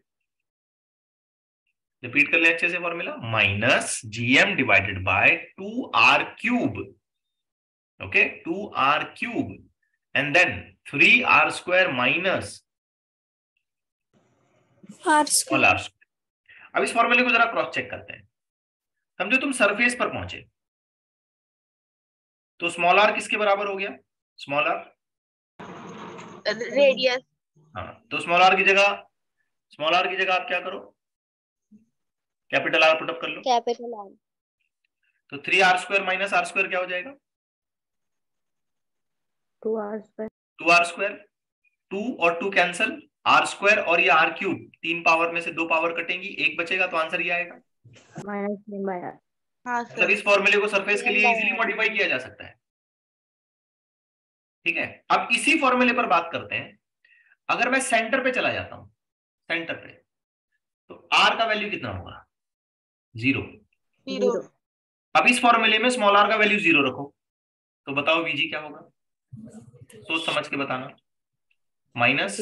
रिपीट कर ले अच्छे से formula, minus GM divided by 2R cube, okay, 2R cube, and then 3R square minus R small r square. अब इस फॉर्मूले को जरा क्रॉस चेक करते हैं। समझो तुम सरफेस पर पहुंचे, तो स्मॉल r किसके बराबर हो गया? Small r radius. हाँ, तो स्मॉल r की जगह आप क्या करो, कैपिटल R पुटअप कर लो, कैपिटल R। तो 3R square minus r square क्या हो जाएगा? 2R स्क्वायर, 2R स्क्वायर, 2 और 2 कैंसल, R स्क्वायर और ये R क्यूब, 3 पावर में से 2 पावर कटेंगी, 1 बचेगा, तो आंसर ये आएगा। Minus GM by R। हाँ मतलब इस फॉर्मूले को सरफेस के लिए इजीली मॉडिफाई किया जा सकता है। ठीक है, अब इसी फॉर्मूले पर बात करते हैं। अगर मैं सेंटर पे चला जाता हूं, सेंटर पे, तो R का वैल्यू कितना होगा? 0। अब इस फॉर्मूले में स्मॉल r का वैल्यू 0 रखो, तो बताओ VG क्या होगा? सोच समझ के बताना। Minus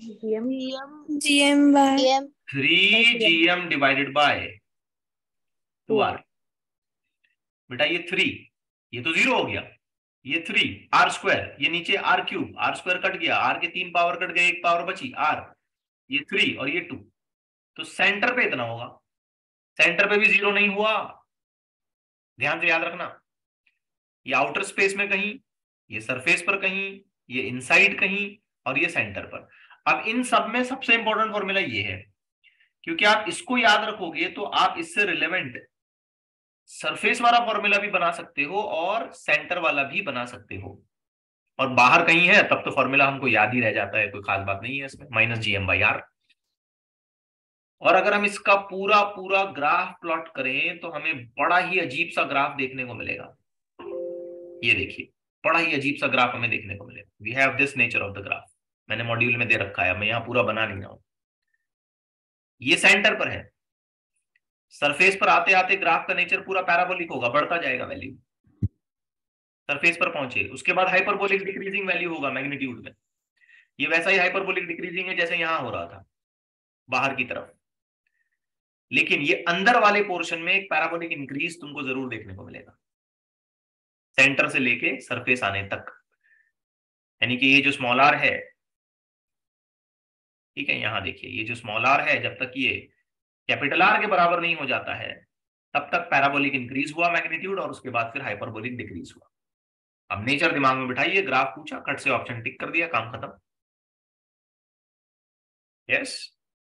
GM by 3GM divided by 2R। बेटा ये 3, ये तो 0 हो गया, ये 3R स्क्वायर, ये नीचे R cube, R square cut गया, R के 3 पावर कट गए, 1 पावर बची R, ये 3 और ये 2, तो सेंटर पे इतना होगा। सेंटर पे भी 0 नहीं हुआ, ध्यान से याद रखना। ये आउटर स्पेस में कहीं, ये सरफेस पर कहीं, ये इनसाइड कहीं, और ये सेंटर पर। अब इन सब में सबसे इंपॉर्टेंट फॉर्मूला ये है, क्योंकि आप इसको याद रखोगे तो आप इससे रिलेवेंट सरफेस वाला फॉर्मूला भी बना सकते हो और सेंटर वाला भी बना सकते हो। और बाहर कहीं है तब तो फॉर्मूला हमको याद ही रह जाता है, कोई खास बात नहीं है इसमें, माइनस GM बाई R। और अगर हम इसका पूरा पूरा ग्राफ प्लॉट करें तो हमें बड़ा ही अजीब सा ग्राफ देखने को मिलेगा। ये देखिए, बड़ा ही अजीब सा ग्राफ हमें देखने को मिलेगा। We have this nature of the graph, मैंने मॉड्यूल में दे रखा है, मैं यहां पूरा बना नहीं रहा हूं। ये सेंटर पर है, सरफेस पर आते आते ग्राफ का नेचर पूरा पैराबोलिक होगा, बढ़ता जाएगा वैल्यू, सरफेस पर पहुंचे, उसके बाद हाइपरबोलिक डिक्रीजिंग वैल्यू होगा मैग्नीट्यूड में। ये वैसा ही हाइपरबोलिक डिक्रीजिंग है जैसे यहां हो रहा था बाहर की तरफ, लेकिन ये अंदर वाले पोर्शन में एक पैराबोलिक इंक्रीज तुमको जरूर देखने को मिलेगा, सेंटर से लेके सरफेस आने तक। यानी कि ये जो स्मॉल r है, ठीक है, यहां देखिए, ये जो स्मॉल r है, जब तक ये कैपिटल आर के बराबर नहीं हो जाता है तब तक पैराबोलिक इंक्रीज हुआ मैग्नीट्यूड और उसके बाद फिर हाइपरबोलिक डिक्रीज हुआ। अब नेचर दिमाग में बिठाइए, ग्राफ पूछा, कट से ऑप्शन टिक कर दिया, काम खत्म। Yes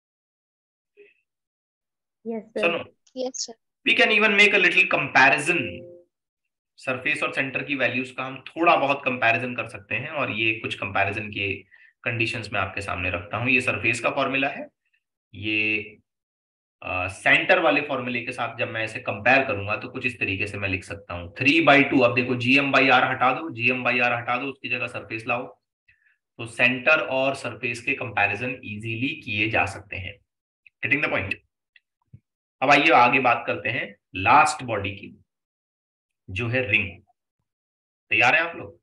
Yes, sir. सुनो, Yes, sir. We can even make a little comparison. Surface और सेंटर की वैल्यूज का हम थोड़ा बहुत कंपैरिजन कर सकते हैं, और ये कुछ कंपैरिजन के कंडीशंस में आपके सामने रखता हूं। ये सरफेस का फॉर्मूला है, ये सेंटर वाले फॉर्मूले के साथ जब मैं इसे कंपेयर करूंगा तो कुछ इस तरीके से मैं लिख सकता हूं 3/2। अब देखो GM/R हटा दो, GM/R हटा दो, उसकी जगह सरफेस लाओ, तो सेंटर और सरफेस के कंपैरिजन इजीली किए जा सकते हैं। Getting the point. अब आइए आगे बात करते हैं लास्ट बॉडी की, जो है रिंग। तैयार हैं आप लोग?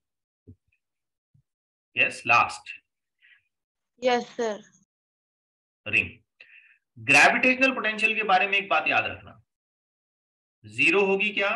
Yes, last yes sir. Ring. Gravitational potential के बारे में एक बात याद रखना, जीरो होगी क्या?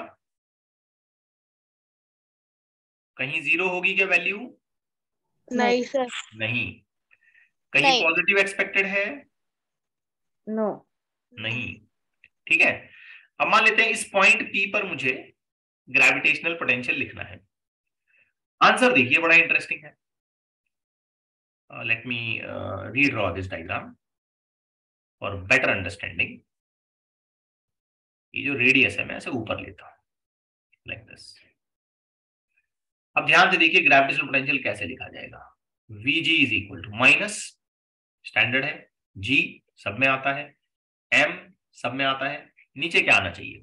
कहीं जीरो होगी क्या वैल्यू? नहीं सर। नहीं। कहीं नहीं। पॉजिटिव एक्सपेक्टेड है? No. नहीं। ठीक है, अब मान लेते हैं इस पॉइंट P पर मुझे ग्रेविटेशनल पोटेंशियल लिखना है। आंसर देखिए, बड़ा इंटरेस्टिंग है। Let me redraw this diagram for better understanding. ये जो रेडियस है मैं इसे ऊपर लेता हूं लाइक दिस। अब ध्यान से देखिए ग्रेविटेशनल पोटेंशियल कैसे लिखा जाएगा। Vg is equal to minus, standard है, G सब में आता है, M सब में आता है, नीचे क्या आना चाहिए?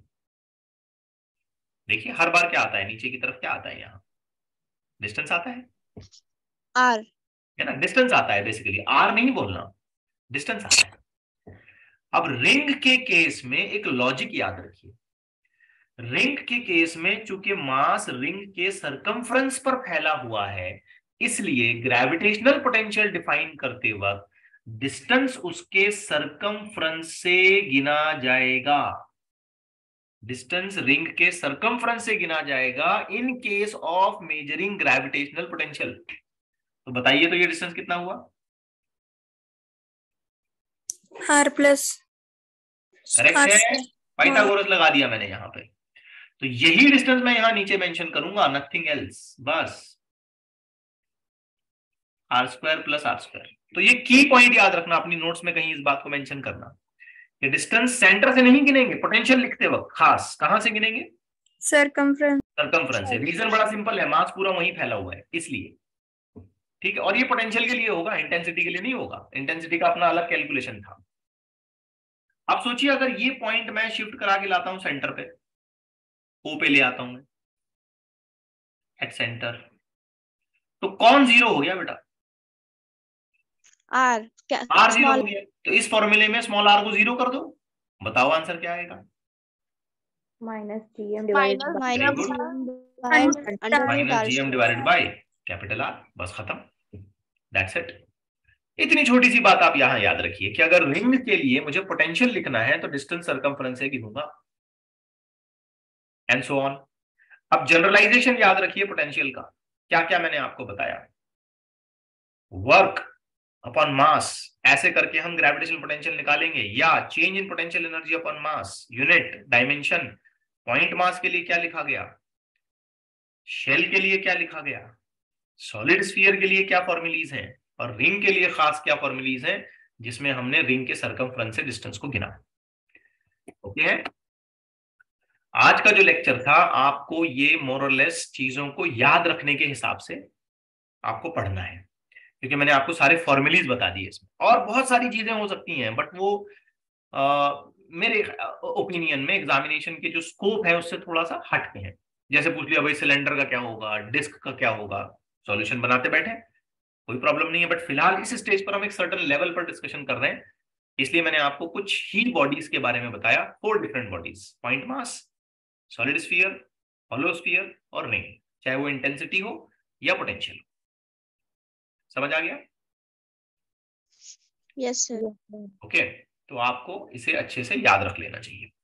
देखिए हर बार क्या आता है नीचे की तरफ? क्या आता है यहाँ? डिस्टेंस आता है, R. है ना? डिस्टेंस आता है बेसिकली, आर नहीं बोलना, डिस्टेंस आता है। अब रिंग के केस में एक लॉजिक याद रखिए। रिंग के केस में चूंकि मास रिंग के सरकमफ्रेंस पर फैला हुआ है, इसलिए ग्रेविटेशनल पोटेंशियल डिफाइन करते वक्त डिस्टेंस उसके सरकमफ्रेंस से गिना जाएगा। डिस्टेंस रिंग के सरकमफ्रेंस से गिना जाएगा in case of measuring gravitational potential. तो बताइए, तो ये डिस्टेंस कितना हुआ? R plus. करेक्ट है, पाइथागोरस लगा दिया मैंने यहां पे। तो यही डिस्टेंस मैं यहां नीचे मेंशन करूंगा, नथिंग एल्स, बस R² प्लस R²। तो ये की पॉइंट याद रखना, अपनी नोट्स में कहीं इस बात को मेंशन करना कि डिस्टेंस सेंटर से नहीं गिनेंगे पोटेंशियल लिखते वक्त, खास कहां से गिनेंगे? सरकमफ्रेंस। सरकमफ्रेंस से। रीजन बड़ा सिंपल है, मास पूरा वहीं फैला हुआ है इसलिए। ठीक है, और ये पोटेंशियल के लिए होगा, इंटेंसिटी के लिए नहीं होगा। इंटेंसिटी का अपना अलग कैलकुलेशन था। अब सोचिए अगर ये पॉइंट मैं शिफ्ट करा के लाता हूं सेंटर पे, ओ पे ले आता हूं मैं एट सेंटर, तो कौन जीरो हो गया बेटा? R. आर जीरो हो गया। तो इस फॉर्मूले में स्मॉल आर को जीरो कर दो, बताओ आंसर क्या आएगा? Minus GM divided by minus GM divided by capital R, बस खत्म, दैट्स इट। इतनी छोटी सी बात आप यहां याद रखिए कि अगर रिंग के लिए मुझे पोटेंशियल लिखना है तो डिस्टेंस सरकमफ्रेंस से गिनूंगा, एंड सो ऑन। अब जनरलाइजेशन याद रखिए पोटेंशियल का, क्या क्या मैंने आपको बताया। वर्क अपॉन मास, ऐसे करके हम ग्रेविटेशनल पोटेंशियल निकालेंगे, या change in potential energy upon mass, unit, dimension. Point mass के लिए क्या लिखा गया, शेल के लिए क्या लिखा गया, सॉलिड स्फीयर के लिए क्या फॉर्मूलीज हैं, और रिंग के लिए खास क्या फॉर्मूलीज हैं जिसमें हमने रिंग के सरकमफ्रेंस से डिस्टेंस को गिना। ओके है, आज का जो लेक्चर था आपको ये मोर और लेस चीजों को याद रखने के हिसाब से आपको पढ़ना है, क्योंकि मैंने आपको सारे फॉर्मूलीज बता दिए इसमें। और बहुत सारी चीजें हो सकती हैं, बट वो मेरे ओपिनियन में एग्जामिनेशन के जो स्कोप है उससे थोड़ा सा हट के हैं। जैसे पूछ लिया भाई सिलेंडर का क्या होगा, डिस्क का क्या होगा, सॉल्यूशन बनाते बैठे, कोई प्रॉब्लम नहीं है। बट फिलहाल इस स्टेज पर हम एक सर्टेन लेवल पर डिस्कशन कर रहे हैं, इसलिए मैंने आपको कुछ ही बॉडीज के बारे में बताया, 4 different bodies, point mass, solid sphere, hollow sphere और रिंग, चाहे वो इंटेंसिटी हो या पोटेंशियल। समझ आ गया? Yes sir. ओके, तो आपको इसे अच्छे से याद रख लेना चाहिए।